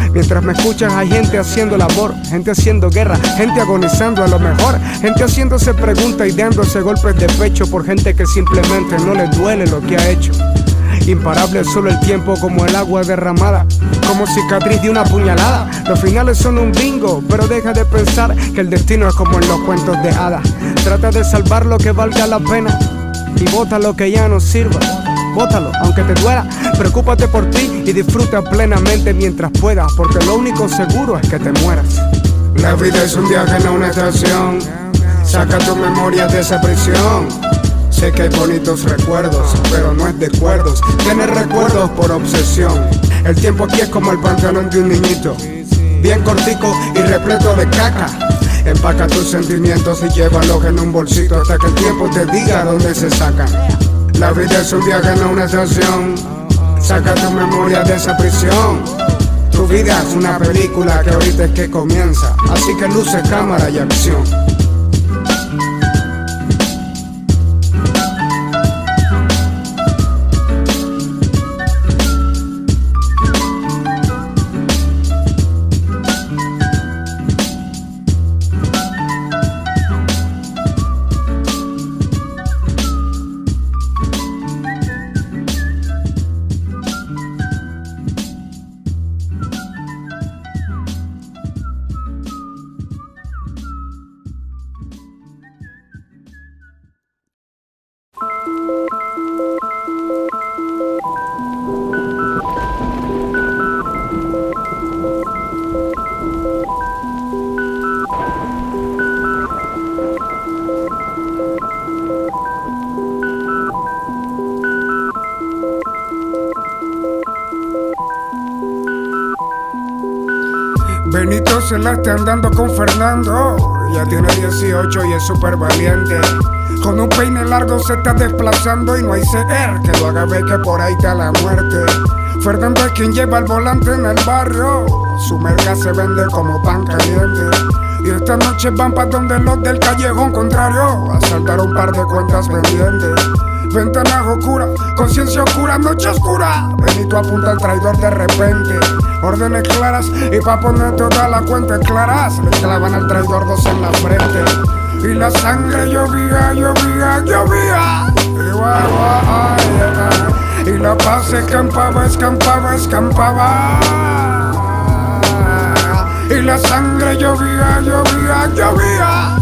Mientras me escuchas hay gente haciendo labor, gente haciendo guerra, gente agonizando a lo mejor, gente haciéndose preguntas y dándose golpes de pecho por gente que simplemente no le duele lo que ha hecho. Imparable es solo el tiempo como el agua derramada, como cicatriz de una puñalada. Los finales son un bingo, pero deja de pensar que el destino es como en los cuentos de hadas. Trata de salvar lo que valga la pena y bota lo que ya no sirva. Bótalo, aunque te duela, preocúpate por ti y disfruta plenamente mientras puedas, porque lo único seguro es que te mueras. La vida es un viaje, no una estación. Saca tus memorias de esa prisión. Sé que hay bonitos recuerdos, pero no es de cuerdos. Tienes recuerdos por obsesión. El tiempo aquí es como el pantalón de un niñito, bien cortico y repleto de caca. Empaca tus sentimientos y llévalos en un bolsito hasta que el tiempo te diga dónde se sacan. La vida es un viaje, no una estación. Saca tu memoria de esa prisión. Tu vida es una película que ahorita es que comienza, así que luces, cámara y acción. Benito se la está andando con Fernando. Ya tiene 18 y es súper valiente. Con un peine largo se está desplazando y no hay CR que lo haga ver que por ahí está la muerte. Fernando es quien lleva el volante en el barrio. Su merca se vende como pan caliente. Y esta noche van pa' donde los del callejón contrario a saldar un par de cuentas pendientes. Ventanas oscuras, conciencia oscura, noche oscura. Benito apunta al traidor de repente. Órdenes claras y pa' poner todas las cuentas claras le clavan al traidor dos en la frente. Y la sangre llovía, llovía, llovía. Y la paz escampaba, escampaba, escampaba. Y la sangre llovía, llovía, llovía.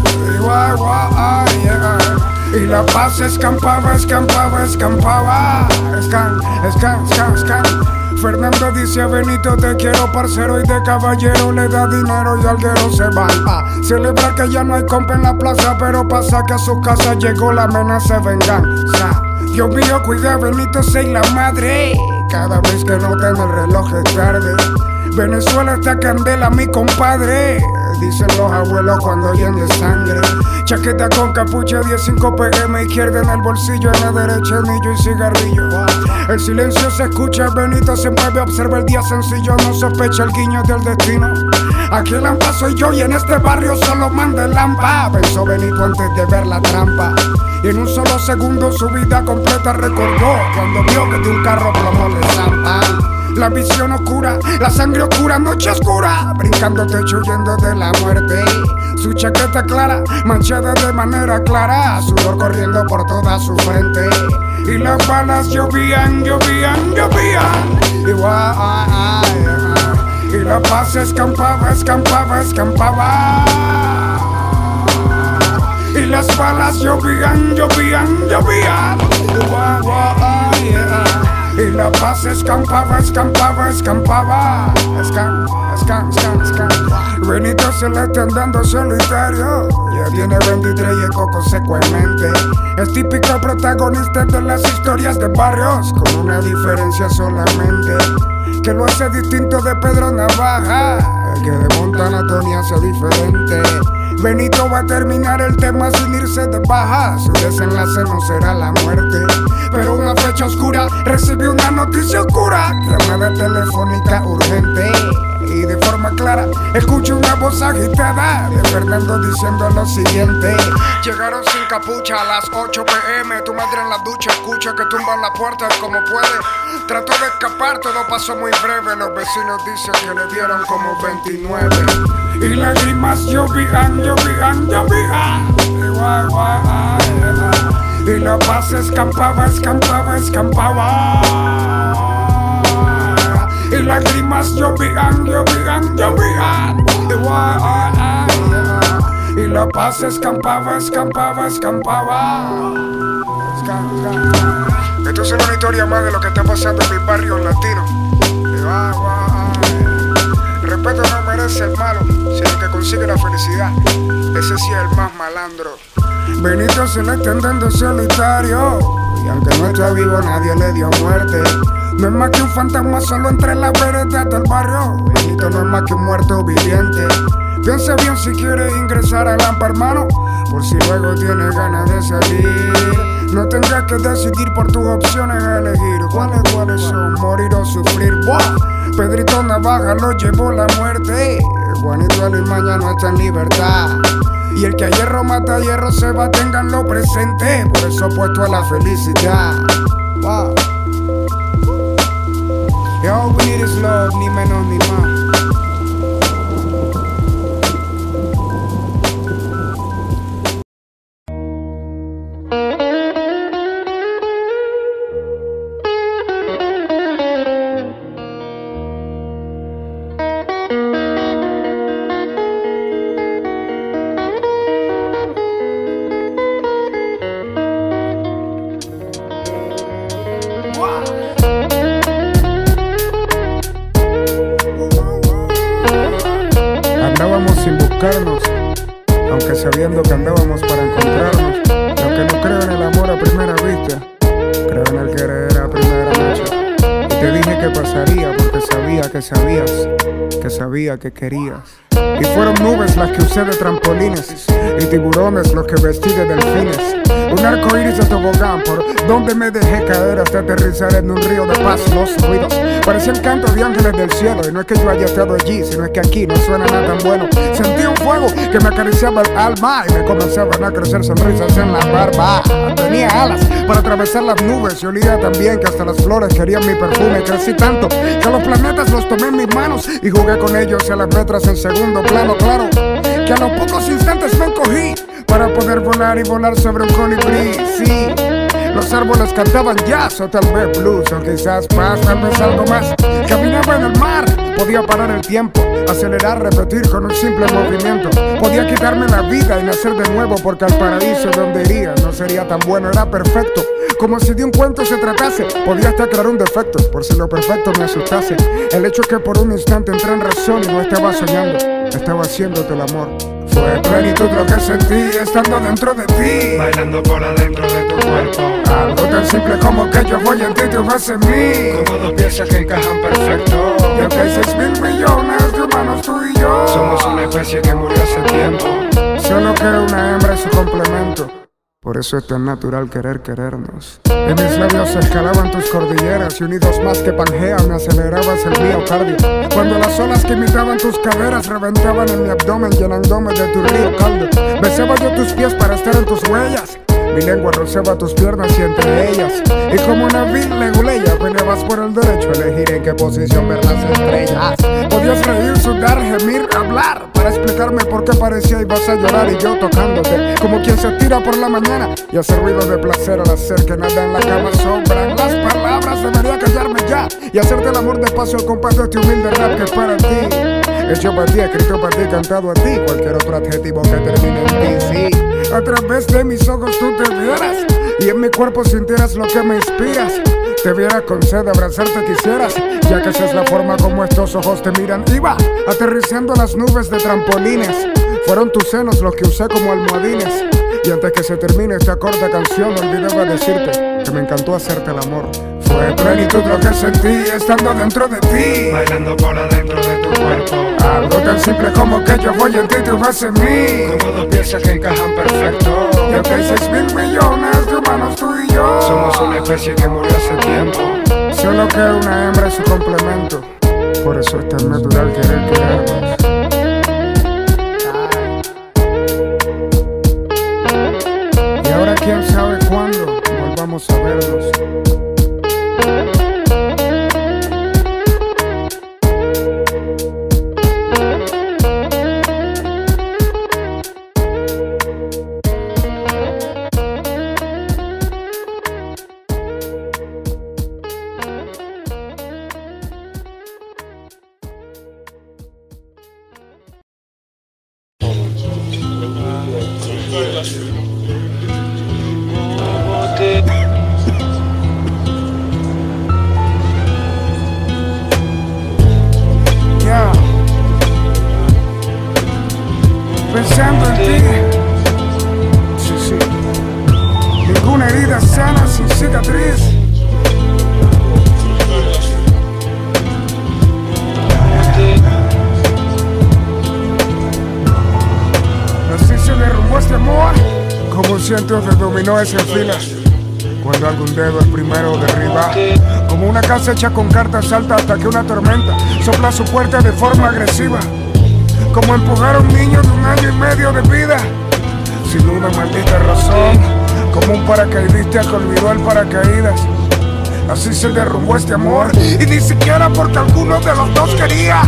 Y la paz escampaba, escampaba, escampaba. Escan, escan, escan, escan. Fernando dice a Benito te quiero parcero, y de caballero le da dinero y alguero se van a celebrar que ya no hay compa en la plaza, pero pasa que a su casa llegó la amenaza de venganza. Dios mío, cuida a Benito, soy la madre. Cada vez que noten el reloj es tarde. Venezuela está candela, mi compadre. Dicen los abuelos cuando oyen de sangre. Chaqueta con capucha, 15 PM, izquierda en el bolsillo, en la derecha anillo y cigarrillo. El silencio se escucha, Benito se mueve, observa el día sencillo, no sospecha el guiño del destino. Aquí el lampa soy yo y en este barrio solo manda el lampa. Pensó Benito antes de ver la trampa. Y en un solo segundo su vida completa recordó cuando vio que de un carro plomo le zampan. La visión oscura, la sangre oscura, noche oscura, brincando techo huyendo de la muerte. Su chaqueta clara, manchada de manera clara, sudor corriendo por toda su frente. Y las balas llovían, llovían, llovían. Y la paz escampaba, escampaba, escampaba. Y las balas llovían, llovían, llovían. Y la paz escampaba, escampaba, escampaba. Escan, escan, escan, escan. Benito se le está andando solitario. Ya tiene 23 y el coco seco en mente. Es típico protagonista de las historias de barrios, con una diferencia solamente, que lo hace distinto de Pedro Navaja, el que de Montana Tony hace diferente. Benito va a terminar el tema sin irse de baja. Su desenlace no será la muerte, pero una fecha oscura recibió una noticia oscura. Llamada telefónica urgente y de forma clara clara. Escucho una voz agitada de Fernando diciendo lo siguiente: llegaron sin capucha a las 8 p.m. Tu madre en la ducha escucha que tumban la puerta como puede. Trató de escapar, todo pasó muy breve. Los vecinos dicen que le dieron como 29. Y lágrimas llovían. Y la paz escampaba. Y lágrimas llovían. Y la paz escampaba. Esto es una historia más de lo que está pasando en mis barrios latinos. Respeto no merece el malo, sino que consigue la felicidad. Ese sí es el más malandro. Benito se le está andando solitario, y aunque no está vivo nadie le dio muerte. No es más que un fantasma solo entre las veredas del barrio. Benito no es más que un muerto viviente. Piensa bien si quiere ingresar a Lampa, hermano, por si luego tiene ganas de salir. No tendrás que decidir por tus opciones a elegir. ¿Cuáles son? Morir o sufrir. ¡Buah! Pedrito Navaja lo llevó la muerte. Juanito Alimaña no está en libertad. Y el que a hierro mata a hierro se va, ténganlo presente. Por eso opuesto a la felicidad. Wow. Y all we need is love, ni menos ni más. Andábamos sin buscarnos, aunque sabiendo que andábamos para encontrarnos. Lo que no creo en el amor a primera vista, creo en el querer a primera noche. Y te dije que pasaría porque sabía que sabías, que sabía que querías. Y fueron nubes las que usé de trampolines y tiburones los que vestí de delfines. Un arco iris de tobogán por donde me dejé caer hasta aterrizar en un río de paz. Los ruidos parecían cantos de ángeles del cielo. Y no es que yo haya estado allí, sino es que aquí no suena nada tan bueno. Sentí un fuego que me acariciaba el alma y me comenzaban a crecer sonrisas en la barba. Tenía alas para atravesar las nubes y olía tan bien que hasta las flores querían mi perfume. Crecí tanto que los planetas los tomé en mis manos y jugué con ellos y a las letras en segundo plano. Claro que a los pocos instantes me encogí para poder volar y volar sobre un colibrí. Sí, los árboles cantaban jazz o tal vez blues o quizás paz, tal vez algo más. Caminaba en el mar, podía parar el tiempo, acelerar, repetir con un simple movimiento. Podía quitarme la vida y nacer de nuevo porque al paraíso donde iría no sería tan bueno, era perfecto. Como si de un cuento se tratase, podía hasta crear un defecto por si lo perfecto me asustase. El hecho es que por un instante entré en razón y no estaba soñando, estaba haciéndote el amor. Fue plenitud lo que sentí estando dentro de ti, bailando por adentro de tu cuerpo. Algo tan simple como que yo voy en ti y tú vas en mí, como dos piezas que encajan perfecto. Y aunque hay 6.000 millones de humanos tú y yo, somos una especie que murió hace tiempo. Solo que una hembra es su complemento. Por eso es tan natural querernos. En mis labios se escalaban tus cordilleras y unidos más que Pangea me acelerabas el miocardio. Cuando las olas que imitaban tus caderas reventaban en mi abdomen llenándome de tu río caldo. Besaba yo tus pies para estar en tus huellas. Mi lengua rozaba tus piernas y entre ellas, y como una vil leguleya peleabas por el derecho a elegir en qué posición ver las estrellas. Podías reír, sudar, gemir, hablar para explicarme por qué parecía ibas a llorar y yo tocándote como quien se tira por la mañana y hace ruido de placer al hacer que nada en la cama sobran las palabras. Debería callarme ya y hacerte el amor despacio al compás de este humilde rap que es para ti, hecho para ti, escrito para ti, cantado a ti. Cualquier otro adjetivo que termine en ti, sí. A través de mis ojos tú te vieras y en mi cuerpo sintieras lo que me inspiras. Te viera con sed, abrazarte quisieras, ya que esa es la forma como estos ojos te miran. Iba aterrizando en las nubes de trampolines, fueron tus senos los que usé como almohadines. Y antes que se termine esta corta canción olvidaba decirte que me encantó hacerte el amor. Fue plenitud lo que sentí estando dentro de ti, bailando por adentro de tu cuerpo. Algo tan simple como que yo voy en ti y tú vas en mí, como dos piezas que encajan perfecto. Y aunque hay 6.000 millones de humanos tú y yo, somos una especie que murió hace tiempo. Solo que una hembra es su complemento. Por eso es tan natural querernos. Pensando en ti, sí, ninguna herida sana sin cicatriz. Así se derrumbó este amor, como un ciento de dominó se enfila. Cuando algún dedo el primero derriba, como una casa hecha con cartas salta hasta que una tormenta sopla su puerta de forma agresiva. Como empujar a un niño de 1 año y medio de vida, sin una maldita razón, como un paracaidista que olvidó el paracaídas. Así se derrumbó este amor, y ni siquiera porque alguno de los dos quería,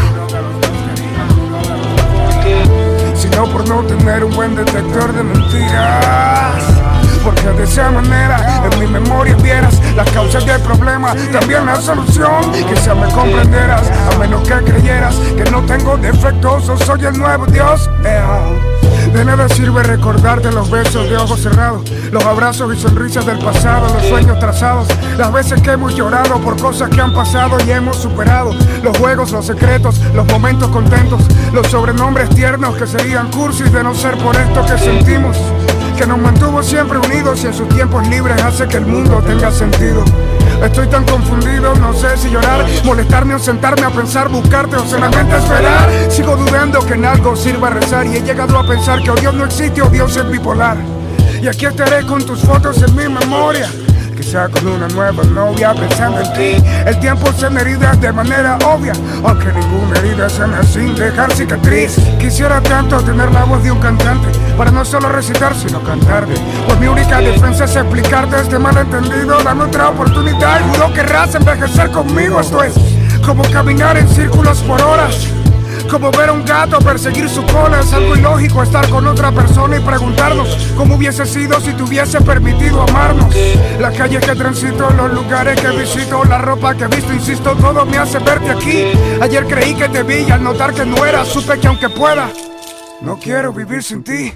sino por no tener un buen detector de mentiras. Porque de esa manera en mi memoria vieras las causas del problema, también la solución. Quizá me comprenderás, a menos que creyeras que no tengo defectos o soy el nuevo Dios. De nada sirve recordarte los besos de ojos cerrados, los abrazos y sonrisas del pasado, los sueños trazados, las veces que hemos llorado por cosas que han pasado y hemos superado, los juegos, los secretos, los momentos contentos, los sobrenombres tiernos que serían cursis de no ser por esto que sentimos, que nos mantuvo siempre unidos y en sus tiempos libres hace que el mundo tenga sentido. Estoy tan confundido, no sé si llorar, molestarme o sentarme a pensar, buscarte o solamente esperar. Sigo dudando que en algo sirva rezar y he llegado a pensar que o Dios no existe o Dios es bipolar. Y aquí estaré con tus fotos en mi memoria, quizá con una nueva novia pensando en ti. El tiempo sana heridas de manera obvia, aunque ninguna herida sana sin dejar cicatriz. Quisiera tanto tener la voz de un cantante para no solo recitar sino cantarte, pues mi única defensa es explicarte este malentendido. Dame otra oportunidad y juro querrás envejecer conmigo. Esto es como caminar en círculos por horas, como ver a un gato perseguir su cola. Es algo ilógico estar con otra persona y preguntarnos cómo hubiese sido si te hubiese permitido amarnos. Las calles que transito, los lugares que visito, la ropa que he visto, insisto, todo me hace verte aquí. Ayer creí que te vi y al notar que no era, supe que aunque pueda, no quiero vivir sin ti.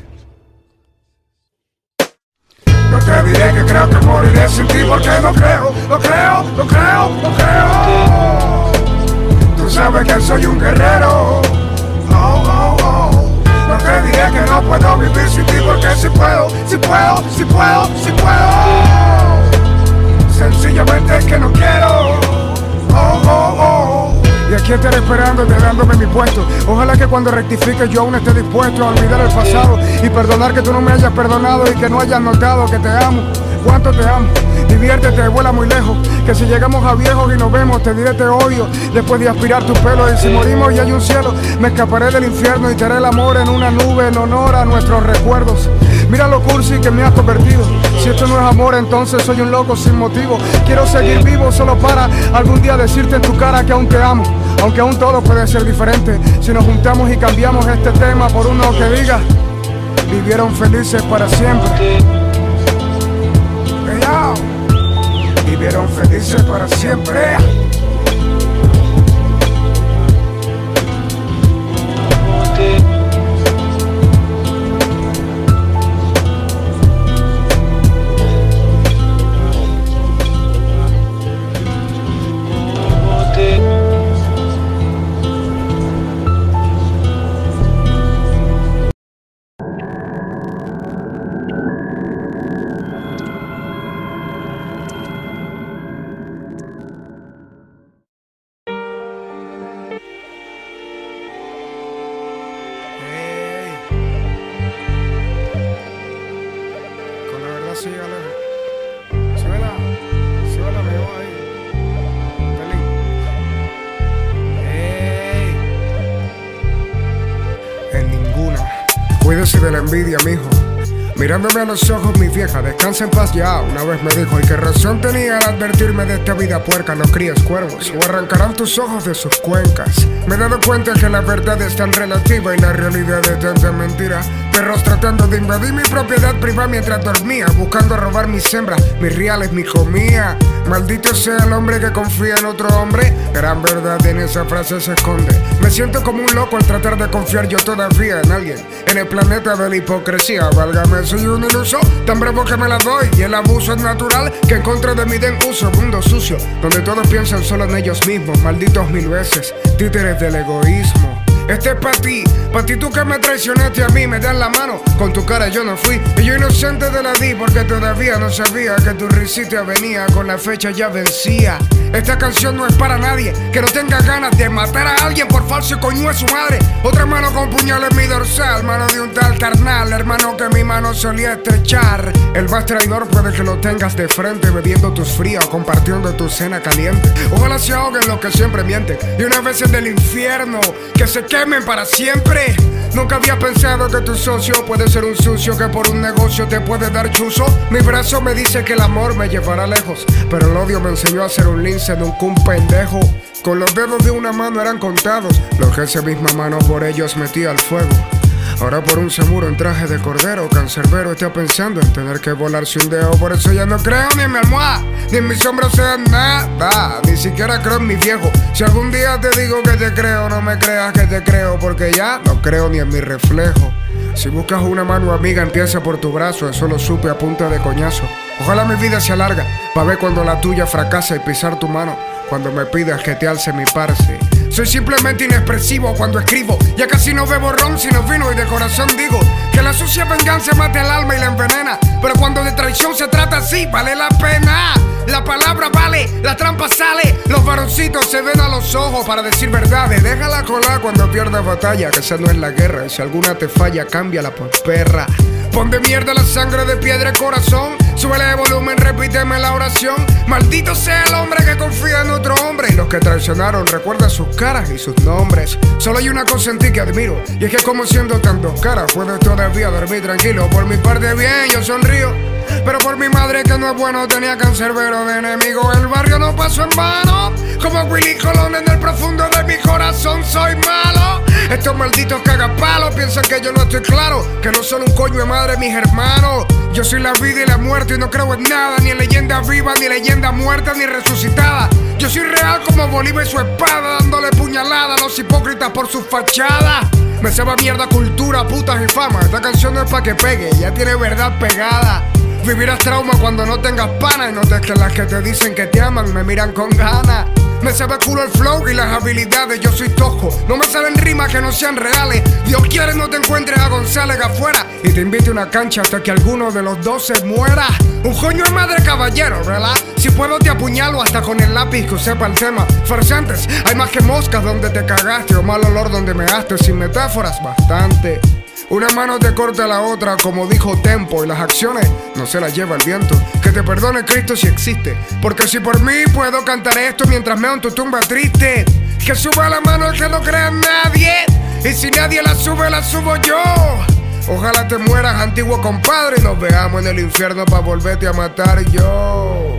No te diré que creo que moriré sin ti porque no creo, lo creo, lo creo, lo creo. Tú sabes que soy un guerrero. Oh, oh, oh. No te diré que no puedo vivir sin ti porque si puedo, si puedo, si puedo, si puedo. Sencillamente es que no quiero. Oh, oh, oh. Y aquí estaré esperándote dándome mi puesto. Ojalá que cuando rectifique yo aún esté dispuesto a olvidar el pasado y perdonar que tú no me hayas perdonado y que no hayas notado que te amo. Cuánto te amo, diviértete, vuela muy lejos. Que si llegamos a viejos y nos vemos, te diré te odio después de aspirar tu pelo. Y si morimos y hay un cielo, me escaparé del infierno y te haré el amor en una nube en honor a nuestros recuerdos. Mira lo cursi que me has convertido. Si esto no es amor, entonces soy un loco sin motivo. Quiero seguir vivo solo para algún día decirte en tu cara que aún te amo, aunque aún todo puede ser diferente si nos juntamos y cambiamos este tema por uno que diga: vivieron felices para siempre. Vivieron felices para siempre. Cuídese de la envidia, mijo. Mirándome a los ojos, mi vieja, descansa en paz ya. Una vez me dijo, ¿y qué razón tenía al advertirme de esta vida puerca? No críes cuervos, o arrancarán tus ojos de sus cuencas. Me he dado cuenta que la verdad es tan relativa y la realidad es tanta mentira. Perros tratando de invadir mi propiedad privada mientras dormía, buscando robar mis hembras, mis reales, mi comida. Maldito sea el hombre que confía en otro hombre. Gran verdad en esa frase se esconde. Me siento como un loco al tratar de confiar yo todavía en alguien. En el planeta de la hipocresía, válgame, soy un iluso, tan bravo que me la doy. Y el abuso es natural, que en contra de mí den uso. Mundo sucio, donde todos piensan solo en ellos mismos. Malditos mil veces, títeres del egoísmo. Este es pa' ti tú que me traicionaste a mí. Me das la mano, con tu cara yo no fui. Y yo inocente te la di porque todavía no sabía que tu risita venía con la fecha ya vencía. Esta canción no es para nadie que no tenga ganas de matar a alguien por falso y coño de su madre. Otra mano con puñal en mi dorsal, mano de un tal carnal, hermano que mi mano solía estrechar. El más traidor puede que lo tengas de frente, bebiendo tus fríos, compartiendo tu cena caliente. Ojalá se ahoguen los que siempre mienten y una vez en el infierno que se quemen para siempre. Nunca había pensado que tu socio puede ser un sucio que por un negocio te puede dar chuzo. Mi brazo me dice que el amor me llevará lejos, pero el odio me enseñó a ser un lince, nunca un pendejo. Con los dedos de una mano eran contados los que esa misma mano por ellos metía al fuego. Ahora por un seguro en traje de cordero, cancerbero está pensando en tener que volarse un dedo. Por eso ya no creo ni en mi almohada, ni en mis hombros sea nada. Ni siquiera creo en mi viejo. Si algún día te digo que te creo, no me creas que te creo, porque ya no creo ni en mi reflejo. Si buscas una mano amiga, empieza por tu brazo. Eso lo supe a punta de coñazo. Ojalá mi vida se alarga pa' ver cuando la tuya fracasa y pisar tu mano cuando me pidas que te alce mi parce. Soy simplemente inexpresivo cuando escribo. Ya casi no bebo ron sino vino y de corazón digo que la sucia venganza mata el alma y la envenena. Pero cuando de traición se trata así, vale la pena. La palabra vale, la trampa sale. Los varoncitos se ven a los ojos para decir verdades. Déjala colar cuando pierdas batalla, que esa no es la guerra. Y si alguna te falla, cámbiala por perra. Pon de mierda la sangre de piedra y corazón. Súbele de volumen, repíteme la oración. Maldito sea el hombre que confía en otro hombre. Y los que traicionaron, recuerda sus caras y sus nombres. Solo hay una cosa en ti que admiro, y es que como siendo tan dos caras puedes todavía dormir tranquilo. Por mi parte bien, yo sonrío, pero por mi madre que no es bueno tenía cancerbero de enemigo. El barrio no pasó en vano, como Willy Colón en el profundo de mi corazón soy malo. Estos malditos cagapalos piensan que yo no estoy claro, que no son un coño de madre mis hermanos. Yo soy la vida y la muerte y no creo en nada, ni en leyenda viva, ni leyenda muerta, ni resucitada. Yo soy real como Bolívar y su espada, dándole puñalada a los hipócritas por su fachada. Me sabe mierda cultura, putas y fama. Esta canción no es pa' que pegue, ya tiene verdad pegada. Vivirás trauma cuando no tengas pana y notes que las que te dicen que te aman me miran con ganas. Me sabe culo el flow y las habilidades, yo soy tosco. No me salen rimas que no sean reales. Dios quiere no te encuentres a González afuera y te invite a una cancha hasta que alguno de los dos se muera. Un coño de madre caballero, ¿verdad? Si puedo te apuñalo hasta con el lápiz que sepa el tema. Farsantes, hay más que moscas donde te cagaste o mal olor donde me measte. Sin metáforas, bastante. Una mano te corta la otra, como dijo Tempo, y las acciones no se las lleva el viento. Que te perdone Cristo si existe, porque si por mí puedo cantar esto mientras meo en tu tumba triste. Que suba la mano el que no crea en nadie, y si nadie la subo yo. Ojalá te mueras, antiguo compadre, y nos veamos en el infierno para volverte a matar yo.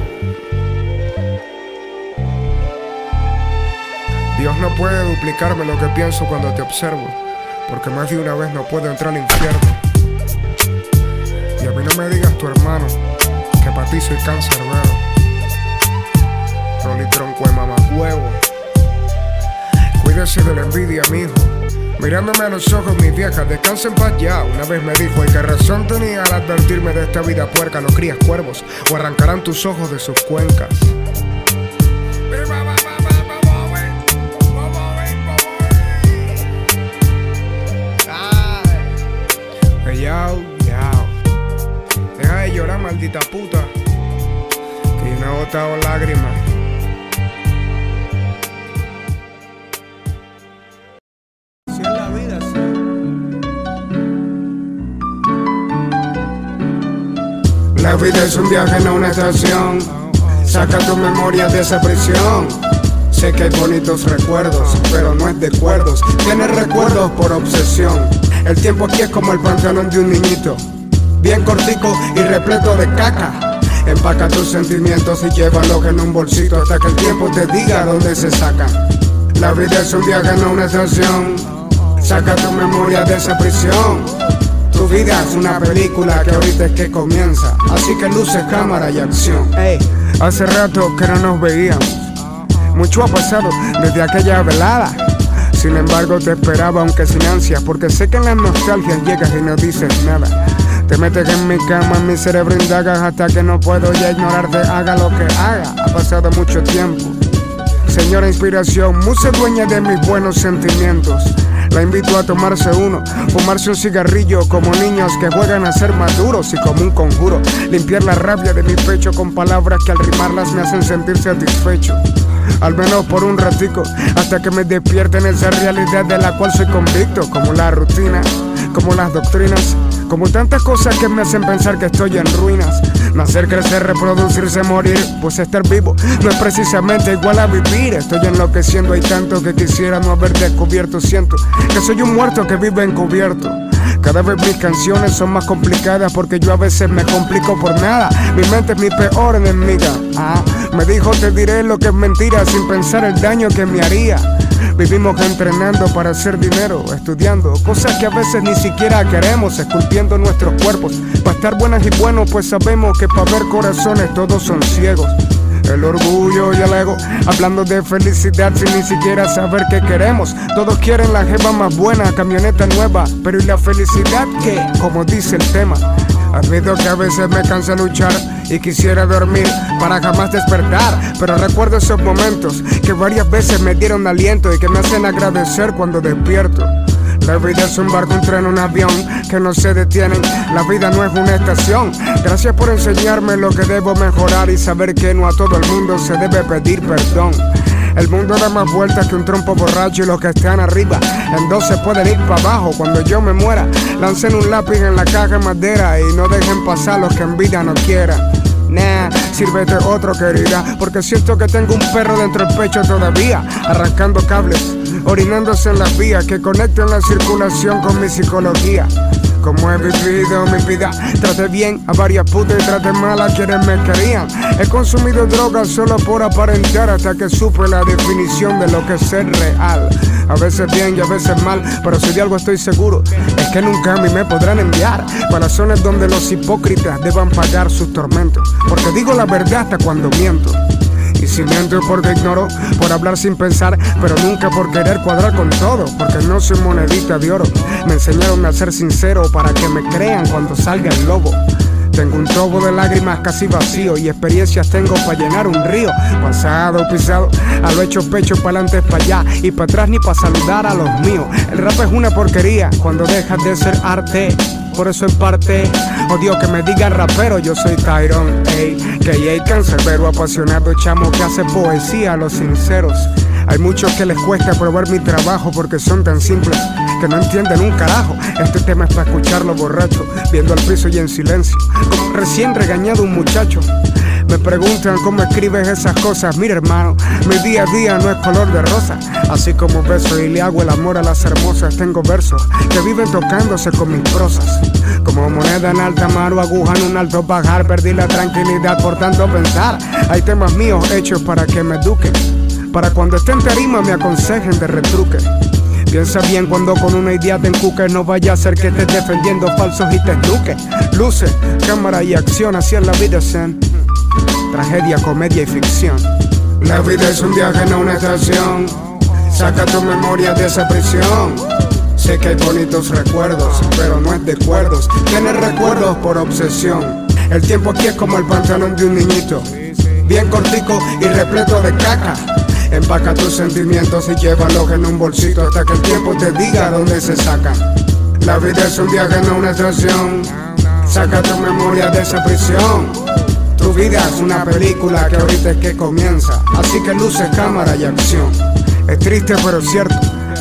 Dios no puede duplicarme lo que pienso cuando te observo, porque más de una vez no puedo entrar al infierno. Y a mí no me digas tu hermano, que para ti soy cancerbero. Rolly tronco de mamahuevo. Cuídese de la envidia, mijo. Mirándome a los ojos, mi vieja, descansa en paz ya. Una vez me dijo, ¿y qué razón tenía al advertirme de esta vida puerca? No crías cuervos, o arrancarán tus ojos de sus cuencas. Yao, yao. Deja de llorar, maldita puta, que yo no he botado lágrimas. Si es la vida, sí. La vida es un viaje, no una estación. Saca tu memoria de esa prisión. Sé que hay bonitos recuerdos, pero no es de cuerdos. Tienes recuerdos por obsesión. El tiempo aquí es como el pantalón de un niñito. bien cortico y repleto de caca. Empaca tus sentimientos y llévalos en un bolsito hasta que el tiempo te diga dónde se sacan. La vida es un viaje, no una estación. Saca tu memoria de esa prisión. Tu vida es una película que ahorita es que comienza. Así que luces, cámara y acción. Hey, hace rato que no nos veíamos. Mucho ha pasado desde aquella velada. Sin embargo te esperaba aunque sin ansias, porque sé que en las nostalgias llegas y no dices nada. Te metes en mi cama, en mi cerebro indagas hasta que no puedo ya ignorarte, haga lo que haga. Ha pasado mucho tiempo. Señora inspiración, musa dueña de mis buenos sentimientos. La invito a tomarse uno, fumarse un cigarrillo como niños que juegan a ser maduros y como un conjuro, limpiar la rabia de mi pecho con palabras que al rimarlas me hacen sentir satisfecho. Al menos por un ratico, hasta que me despierte en esa realidad de la cual soy convicto, como la rutina, como las doctrinas, como tantas cosas que me hacen pensar que estoy en ruinas. Nacer, crecer, reproducirse, morir, pues estar vivo no es precisamente igual a vivir. Estoy enloqueciendo, hay tanto que quisiera no haber descubierto. Siento que soy un muerto que vive encubierto. Cada vez mis canciones son más complicadas porque yo a veces me complico por nada. Mi mente es mi peor enemiga. Me dijo te diré lo que es mentira sin pensar el daño que me haría. Vivimos entrenando para hacer dinero, estudiando cosas que a veces ni siquiera queremos, esculpiendo nuestros cuerpos para estar buenas y buenos, pues sabemos que para ver corazones todos son ciegos. El orgullo y el ego, hablando de felicidad sin ni siquiera saber qué queremos. Todos quieren la jeva más buena, camioneta nueva, pero ¿y la felicidad qué? Como dice el tema. Admito que a veces me cansa luchar y quisiera dormir para jamás despertar, pero recuerdo esos momentos que varias veces me dieron aliento y que me hacen agradecer cuando despierto. La vida es un barco, un tren, un avión que no se detienen. La vida no es una estación. Gracias por enseñarme lo que debo mejorar y saber que no a todo el mundo se debe pedir perdón. El mundo da más vueltas que un trompo borracho y los que están arriba en dos se pueden ir para abajo. Cuando yo me muera, lancen un lápiz en la caja de madera y no dejen pasar los que en vida no quieran. Nah, sírvete otro, querida, porque siento que tengo un perro dentro del pecho todavía, arrancando cables, orinándose en las vías que conectan la circulación con mi psicología. Como he vivido mi vida, traté bien a varias putas y traté mal a quienes me querían. He consumido drogas solo por aparentar hasta que supe la definición de lo que es ser real. A veces bien y a veces mal, pero si de algo estoy seguro es que nunca a mí me podrán enviar para zonas donde los hipócritas deban pagar sus tormentos, porque digo la verdad hasta cuando miento. Y si miento es porque ignoro, por hablar sin pensar, pero nunca por querer cuadrar con todo, porque no soy monedita de oro. Me enseñaron a ser sincero para que me crean cuando salga el lobo. Tengo un tobo de lágrimas casi vacío y experiencias tengo para llenar un río. Pasado, pisado, a lo hecho pecho pa'lante pa' allá y pa' atrás ni pa' saludar a los míos. El rap es una porquería cuando dejas de ser arte. Por eso en parte odio que me digan rapero, yo soy Tyrone, que cancerbero, apasionado chamo que hace poesía a los sinceros. Hay muchos que les cuesta probar mi trabajo porque son tan simples que no entienden un carajo. Este tema es para escucharlo borracho, viendo al piso y en silencio, como recién regañado un muchacho. Me preguntan cómo escribes esas cosas. Mira hermano, mi día a día no es color de rosa. Así como beso y le hago el amor a las hermosas, tengo versos que viven tocándose con mis prosas. Como moneda en alta mar o aguja en un alto pajar, perdí la tranquilidad por tanto pensar. Hay temas míos hechos para que me eduquen, para cuando esté en tarima me aconsejen de retruque. Piensa bien cuando con una idea te encuques, no vaya a ser que estés defendiendo falsos y te esnuques. Luces, cámara y acción, así es la vida zen. Tragedia, comedia y ficción. La vida es un viaje, no una estación. Saca tu memoria de esa prisión. Sé que hay bonitos recuerdos, pero no es de cuerdos. Tienes recuerdos por obsesión. El tiempo aquí es como el pantalón de un niñito, bien cortico y repleto de caca. Empaca tus sentimientos y llévalos en un bolsito hasta que el tiempo te diga dónde se sacan. La vida es un viaje, no una estación. Saca tu memoria de esa prisión. Tu vida es una película que ahorita es que comienza, así que luces, cámara y acción. Es triste pero cierto,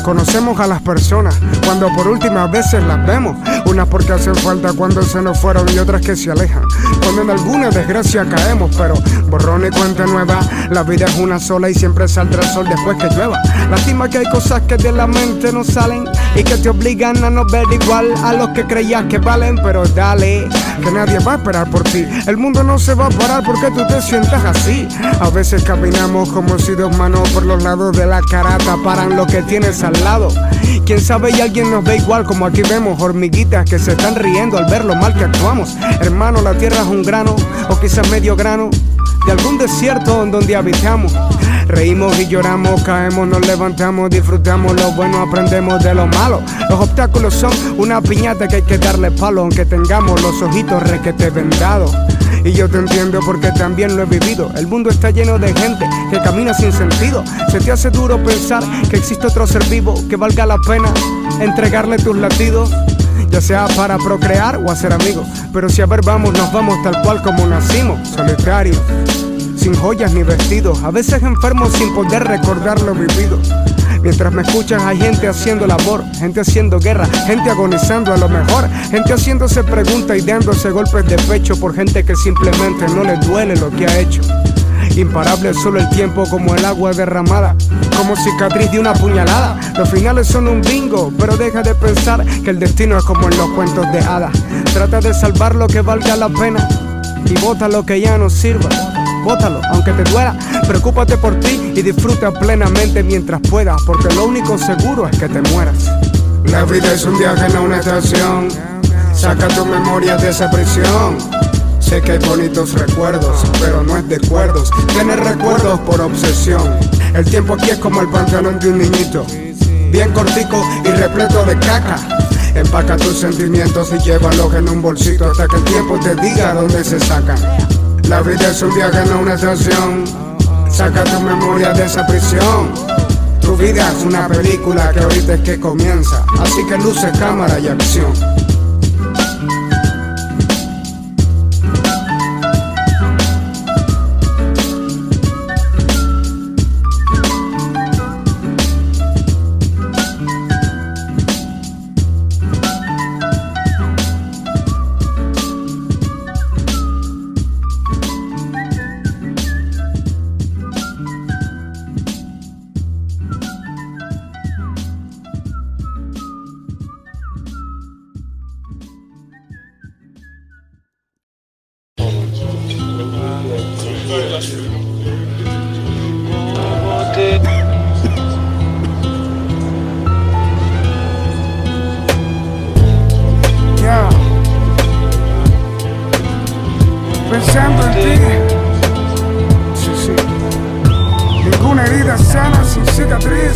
Conocemos a las personas cuando por últimas veces las vemos. Unas porque hacen falta cuando se nos fueron y otras que se alejan cuando en alguna desgracia caemos. Pero borrón y cuenta nueva, la vida es una sola y siempre saldrá el sol después que llueva. Lástima que hay cosas que de la mente no salen y que te obligan a no ver igual a los que creías que valen. Pero dale, que nadie va a esperar por ti. El mundo no se va a parar porque tú te sientas así. A veces caminamos como si dos manos por los lados de la cara taparan lo que tienes al lado. Quién sabe y alguien nos ve igual, como aquí vemos hormiguitas que se están riendo al ver lo mal que actuamos. Hermano, la tierra es un grano, o quizás medio grano, de algún desierto en donde habitamos. Reímos y lloramos, caemos, nos levantamos, disfrutamos lo bueno, aprendemos de lo malo. Los obstáculos son una piñata que hay que darle palo, aunque tengamos los ojitos requete vendados. Y yo te entiendo porque también lo he vivido. El mundo está lleno de gente que camina sin sentido. Se te hace duro pensar que existe otro ser vivo que valga la pena entregarle tus latidos, ya sea para procrear o hacer amigos. Pero si a ver vamos, nos vamos tal cual como nacimos, solitarios, sin joyas ni vestidos, a veces enfermos sin poder recordar lo vivido. Mientras me escuchas hay gente haciendo labor, gente haciendo guerra, gente agonizando a lo mejor, gente haciéndose preguntas y dándose golpes de pecho por gente que simplemente no le duele lo que ha hecho. Imparable es solo el tiempo como el agua derramada, como cicatriz de una puñalada. Los finales son un bingo, pero deja de pensar que el destino es como en los cuentos de hadas. Trata de salvar lo que valga la pena y bota lo que ya no sirva. Bótalo, aunque te duela, preocúpate por ti y disfruta plenamente mientras puedas, porque lo único seguro es que te mueras. La vida es un viaje, no una estación. Saca tu memoria de esa prisión. Sé que hay bonitos recuerdos, pero no es de cuerdos. Tienes recuerdos por obsesión. El tiempo aquí es como el pantalón de un niñito, bien cortico y repleto de caca. Empaca tus sentimientos y llévalos en un bolsito hasta que el tiempo te diga dónde se sacan. La vida es un viaje, no una estación. Saca tu memoria de esa prisión. Tu vida es una película que ahorita es que comienza, así que luce, cámara y acción. Pensando en ti, sí, ninguna herida sana sin cicatriz.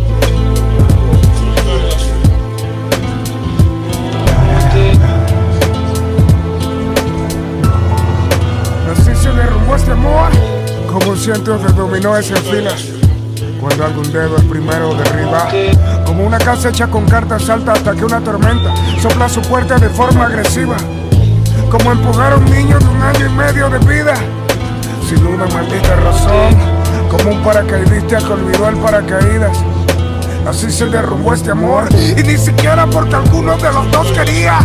Así se derrumbó este amor, como cientos de dominóes en fila. Cuando algún dedo el primero derriba, como una casa hecha con cartas salta hasta que una tormenta sopla su puerta de forma agresiva. Como empujar a un niño de 1 año y medio de vida, sin una maldita razón, como un paracaidista que olvidó el paracaídas. Así se derrumbó este amor, y ni siquiera porque alguno de los dos quería,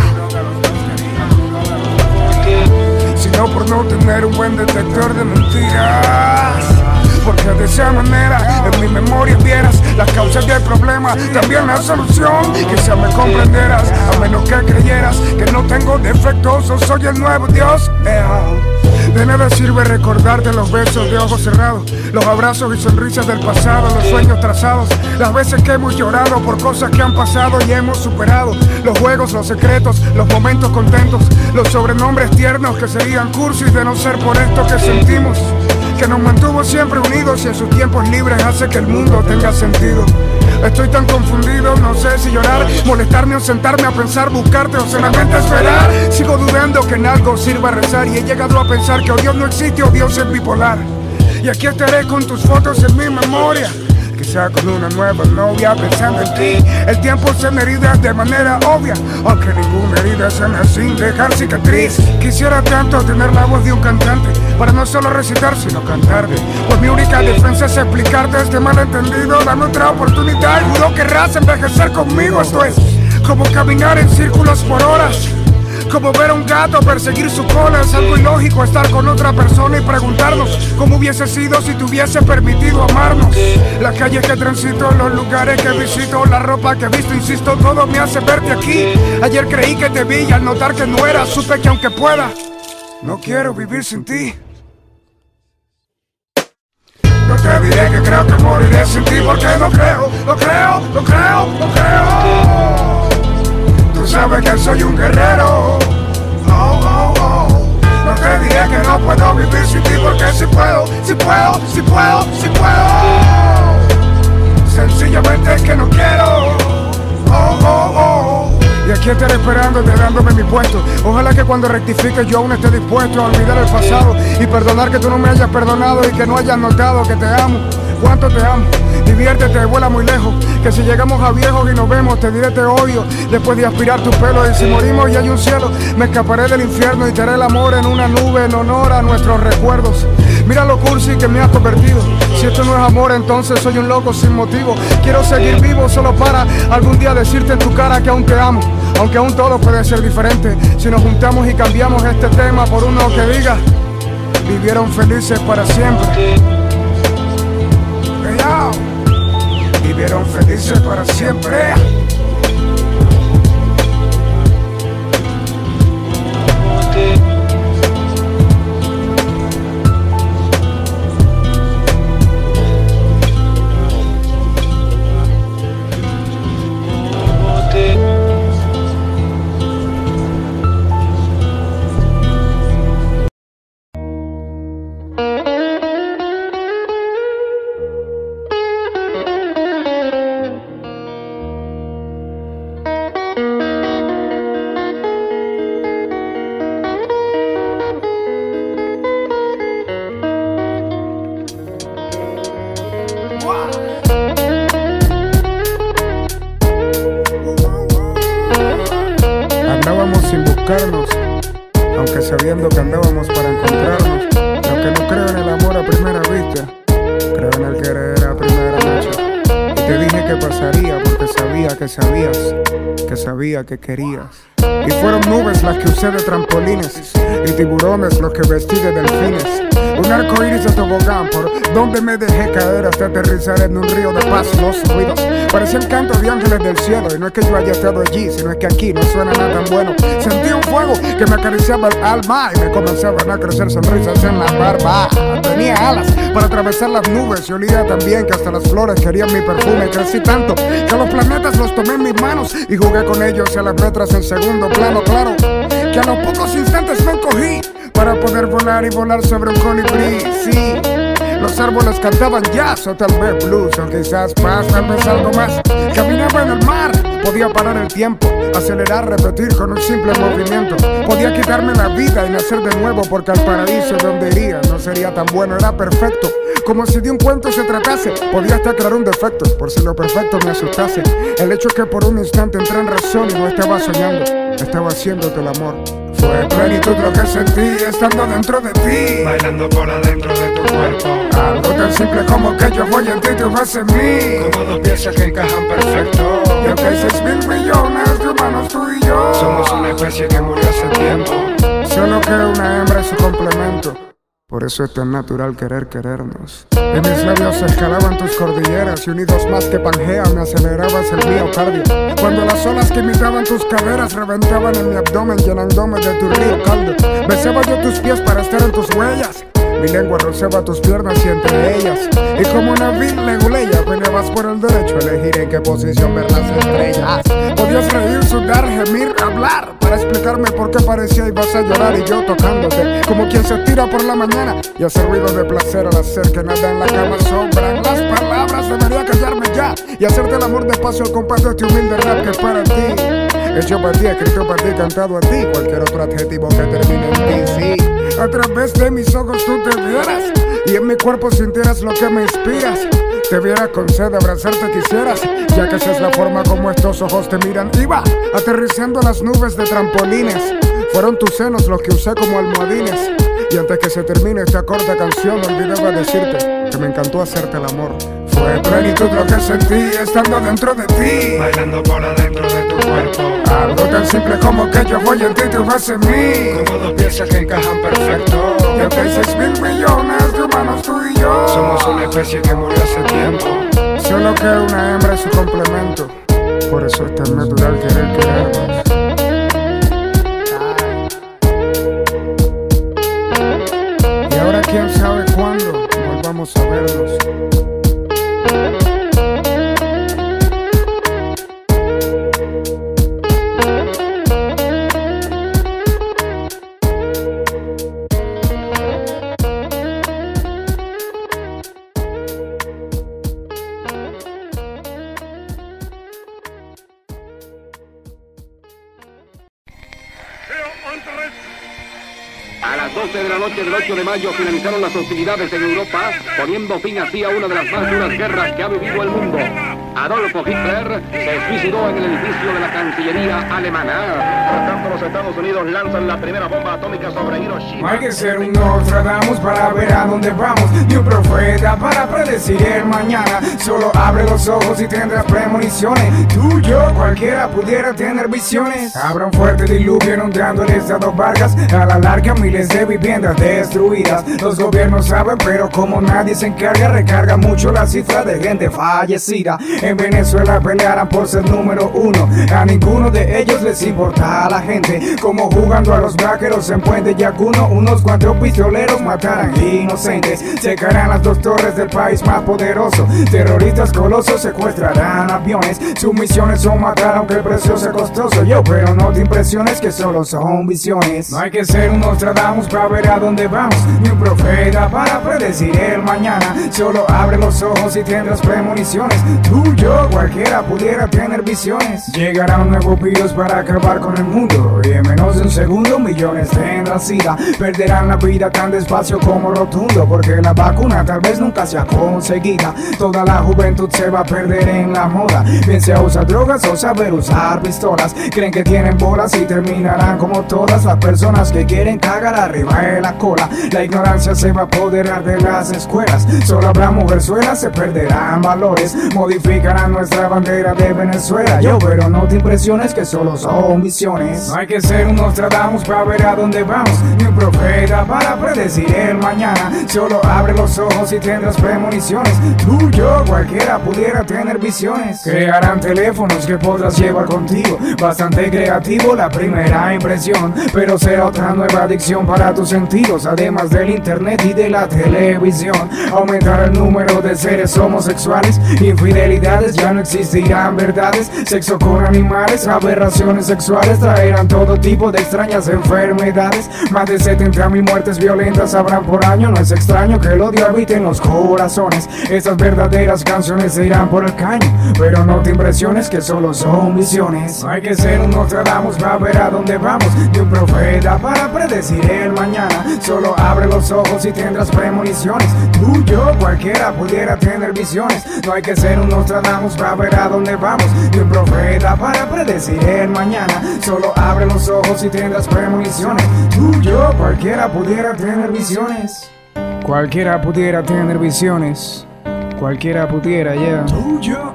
sino por no tener un buen detector de mentiras. Porque de esa manera en mi memoria vieras las causas del problema, también la solución. Quizá me comprenderás, a menos que creyeras que no tengo defectos o soy el nuevo Dios. De nada sirve recordarte los besos de ojos cerrados, los abrazos y sonrisas del pasado, los sueños trazados, las veces que hemos llorado por cosas que han pasado y hemos superado, los juegos, los secretos, los momentos contentos, los sobrenombres tiernos que serían cursis de no ser por esto que sentimos, que nos mantuvo siempre unidos y en sus tiempos libres hace que el mundo tenga sentido. Estoy tan confundido, no sé si llorar, molestarme o sentarme a pensar, buscarte o solamente esperar. Sigo dudando que en algo sirva rezar y he llegado a pensar que o Dios no existe o Dios es bipolar. Y aquí estaré con tus fotos en mi memoria, quizá con una nueva novia pensando en ti. El tiempo sana heridas de manera obvia, aunque ninguna herida sana sin dejar cicatriz. Quisiera tanto tener la voz de un cantante para no solo recitar sino cantarte, pues mi única defensa es explicarte este malentendido. Dame otra oportunidad, juro que querrás envejecer conmigo. Esto es como caminar en círculos por horas, como ver a un gato perseguir su cola. Es algo ilógico estar con otra persona y preguntarnos cómo hubiese sido si te hubiese permitido amarnos. Las calles que transito, los lugares que visito, la ropa que he visto, insisto, todo me hace verte aquí. Ayer creí que te vi y al notar que no era, supe que aunque pueda, no quiero vivir sin ti. No te diré que creo que moriré sin ti porque no creo, lo creo, lo creo, lo creo. Tú sabes que soy un guerrero. Oh, oh, oh. No te diré que no puedo vivir sin ti porque si puedo, si puedo, si puedo, si puedo. Sencillamente es que no quiero. Oh, oh, oh. Y aquí estaré esperándote, dándome mi puesto. Ojalá que cuando rectifique yo aún esté dispuesto a olvidar el pasado y perdonar que tú no me hayas perdonado y que no hayas notado que te amo. Cuánto te amo, diviértete, vuela muy lejos. Que si llegamos a viejos y nos vemos, te diré te odio después de aspirar tu pelo. Y si morimos y hay un cielo, me escaparé del infierno y te haré el amor en una nube en honor a nuestros recuerdos. Mira lo cursi que me has convertido. Si esto no es amor, entonces soy un loco sin motivo. Quiero seguir vivo solo para algún día decirte en tu cara que aún te amo, aunque aún todo puede ser diferente si nos juntamos y cambiamos este tema por uno que diga: vivieron felices para siempre. Vivieron felices para siempre. Andábamos sin buscarnos, aunque sabiendo que andábamos para encontrarnos. Lo que no creo en el amor a primera vista, creo en el querer a primera noche. Y te dije que pasaría porque sabía que sabías, que sabía que querías. Y fueron nubes las que usé de trampolines y tiburones los que vestí de delfines. Un arco iris de tobogán por donde me dejé caer hasta aterrizar en un río de paz. Los ruidos parecían cantos de ángeles del cielo. Y no es que yo haya estado allí, sino es que aquí no suena nada tan bueno. Sentí un fuego que me acariciaba el alma y me comenzaban a crecer sonrisas en la barba. Tenía alas para atravesar las nubes y olía tan bien que hasta las flores querían mi perfume. Crecí tanto que a los planetas los tomé en mis manos y jugué con ellos y a las letras en segundo plano. Claro que a los pocos instantes me encogí para poder volar y volar sobre un colibrí. Sí, los árboles cantaban jazz o tal vez blues o quizás paz, tal vez algo más. Caminaba en el mar, podía parar el tiempo, acelerar, repetir con un simple movimiento. Podía quitarme la vida y nacer de nuevo porque al paraíso donde iría no sería tan bueno, era perfecto. Como si de un cuento se tratase, podía hasta crear un defecto por si lo perfecto me asustase. El hecho es que por un instante entré en razón y no estaba soñando, estaba haciéndote el amor. Fue plenitud lo que sentí estando dentro de ti, bailando por adentro de tu cuerpo. Algo tan simple como que yo voy en ti, tú vas en mí, como dos piezas que encajan perfecto. Y aunque hay 6.000 millones de humanos, tú y yo somos una especie que murió hace tiempo. Solo que una hembra es su complemento. Por eso es tan natural querernos. En mis labios escalaban tus cordilleras y unidos más que Pangea me acelerabas el miocardio. Cuando las olas que imitaban tus caderas reventaban en mi abdomen llenándome de tu río caldo. Besaba yo tus pies para estar en tus huellas. Mi lengua rozaba tus piernas y entre ellas, y como una vil leguleya peleabas por el derecho a elegir en qué posición ver las estrellas. Podías reír, sudar, gemir, hablar para explicarme por qué parecía ibas a llorar y yo tocándote como quien se tira por la mañana y hace ruido de placer al hacer que nada en la cama sobran las palabras. Debería callarme ya y hacerte el amor despacio al compás de este humilde rap que es para ti. Hecho para ti, escrito para ti, cantado a ti. Cualquier otro adjetivo que termine en ti, sí. A través de mis ojos tú te vieras y en mi cuerpo sintieras lo que me inspiras. te vieras con sed, abrazarte quisieras, ya que esa es la forma como estos ojos te miran. Iba aterrizando las nubes de trampolines, fueron tus senos los que usé como almohadines. Y antes que se termine esta corta canción, olvidaba decirte que me encantó hacerte el amor. Fue plenitud lo que sentí estando dentro de ti, bailando por adentro de tu cuerpo. Algo tan simple como que yo voy en ti y tú vas en mí, como dos piezas que encajan perfecto. Y aunque hay 6.000 millones de humanos, tú y yo somos una especie que murió hace tiempo. Solo que una hembra es su complemento. Por eso es tan natural querernos. Y ahora quién sabe cuándo volvamos a vernos. A las 12 de la noche del 8 de mayo finalizaron las hostilidades en Europa, poniendo fin así a una de las más duras guerras que ha vivido el mundo. Adolfo Hitler se suicidó en el edificio de la Cancillería alemana. Por tanto, los Estados Unidos lanzan la primera bomba atómica sobre Hiroshima. No hay que ser un Nostradamus para ver a dónde vamos, ni un profeta para predecir el mañana. Solo abre los ojos y tendrás premoniciones. Tú, yo, cualquiera pudiera tener visiones. Habrá un fuerte diluvio inundando el estado Vargas. A la larga miles de viviendas destruidas. Los gobiernos saben, pero como nadie se encarga, recarga mucho la cifra de gente fallecida. En Venezuela pelearán por ser número uno. A ninguno de ellos les importa a la gente. Como jugando a los vaqueros en Puente Yacuno, unos cuantos pistoleros matarán inocentes. Secarán las 2 torres del país más poderoso. Terroristas colosos secuestrarán aviones. Sus misiones son matar aunque el precio sea costoso. Yo, pero no te impresiones que solo son visiones. No hay que ser un Nostradamus para ver a dónde vamos, ni un profeta para predecir el mañana. Solo abre los ojos y tendrás premoniciones. Tú, yo, cualquiera pudiera tener visiones. Llegará un nuevo virus para acabar con el mundo, y en menos de un segundo millones tendrán sida. Perderán la vida tan despacio como rotundo, porque la vacuna tal vez nunca sea conseguida. Toda la juventud se va a perder en la moda, bien sea usar drogas o saber usar pistolas. Creen que tienen bolas y terminarán como todas las personas que quieren cagar arriba de la cola. La ignorancia se va a apoderar de las escuelas. Solo habrá mujerzuelas, se perderán valores. Modificarán nuestra bandera de Venezuela. Yo, pero no te impresiones que solo son visiones. No hay que ser un Nostradamus para ver a dónde vamos, ni un profeta para predecir el mañana. Solo abre los ojos y tendrás premoniciones. Tú, yo, cualquiera pudiera tener visiones. Crearán teléfonos que podrás llevar contigo. Bastante creativo la primera impresión, pero será otra nueva adicción para tus sentidos. Además del internet y de la televisión, aumentará el número de seres homosexuales. Infidelidades, ya no existirán verdades. Sexo con animales, aberraciones sexuales. Traerán todo tipo de extrañas enfermedades. Más de 70.000 muertes violentas habrán por año. No es extraño que el odio habite en los corazones. Estas verdaderas canciones se irán por el caño, pero no te impresiones que solo son visiones. No hay que ser un Nostradamus para ver a dónde vamos, ni un profeta para predecir el mañana. Solo abre los ojos y tendrás premoniciones. Tú, yo, cualquiera pudiera tener visiones. No hay que ser un Nostradamus para ver a dónde vamos, ni un profeta para predecir el mañana. Solo abre los ojos y tendrás premoniciones. Tú, yo, cualquiera pudiera tener visiones. Cualquiera pudiera tener visiones. Cualquiera pudiera, yeah. Tú, yo,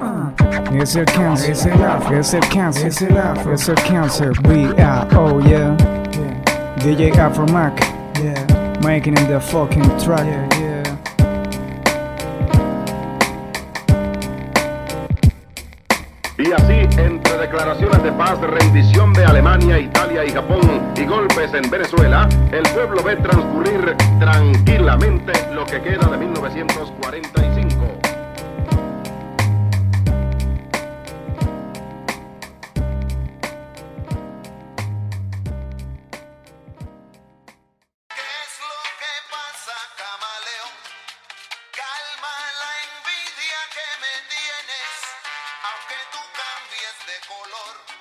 es el cáncer, es el afro, es el cáncer, es el afro, es el cáncer. B-I-O, yeah. DJ Afro Mac, yeah. Making in the fucking track, yeah. Y así, entre declaraciones de paz, rendición de Alemania, Italia y Japón y golpes en Venezuela, el pueblo ve transcurrir tranquilamente lo que queda de 1945. Aunque tú cambies de color.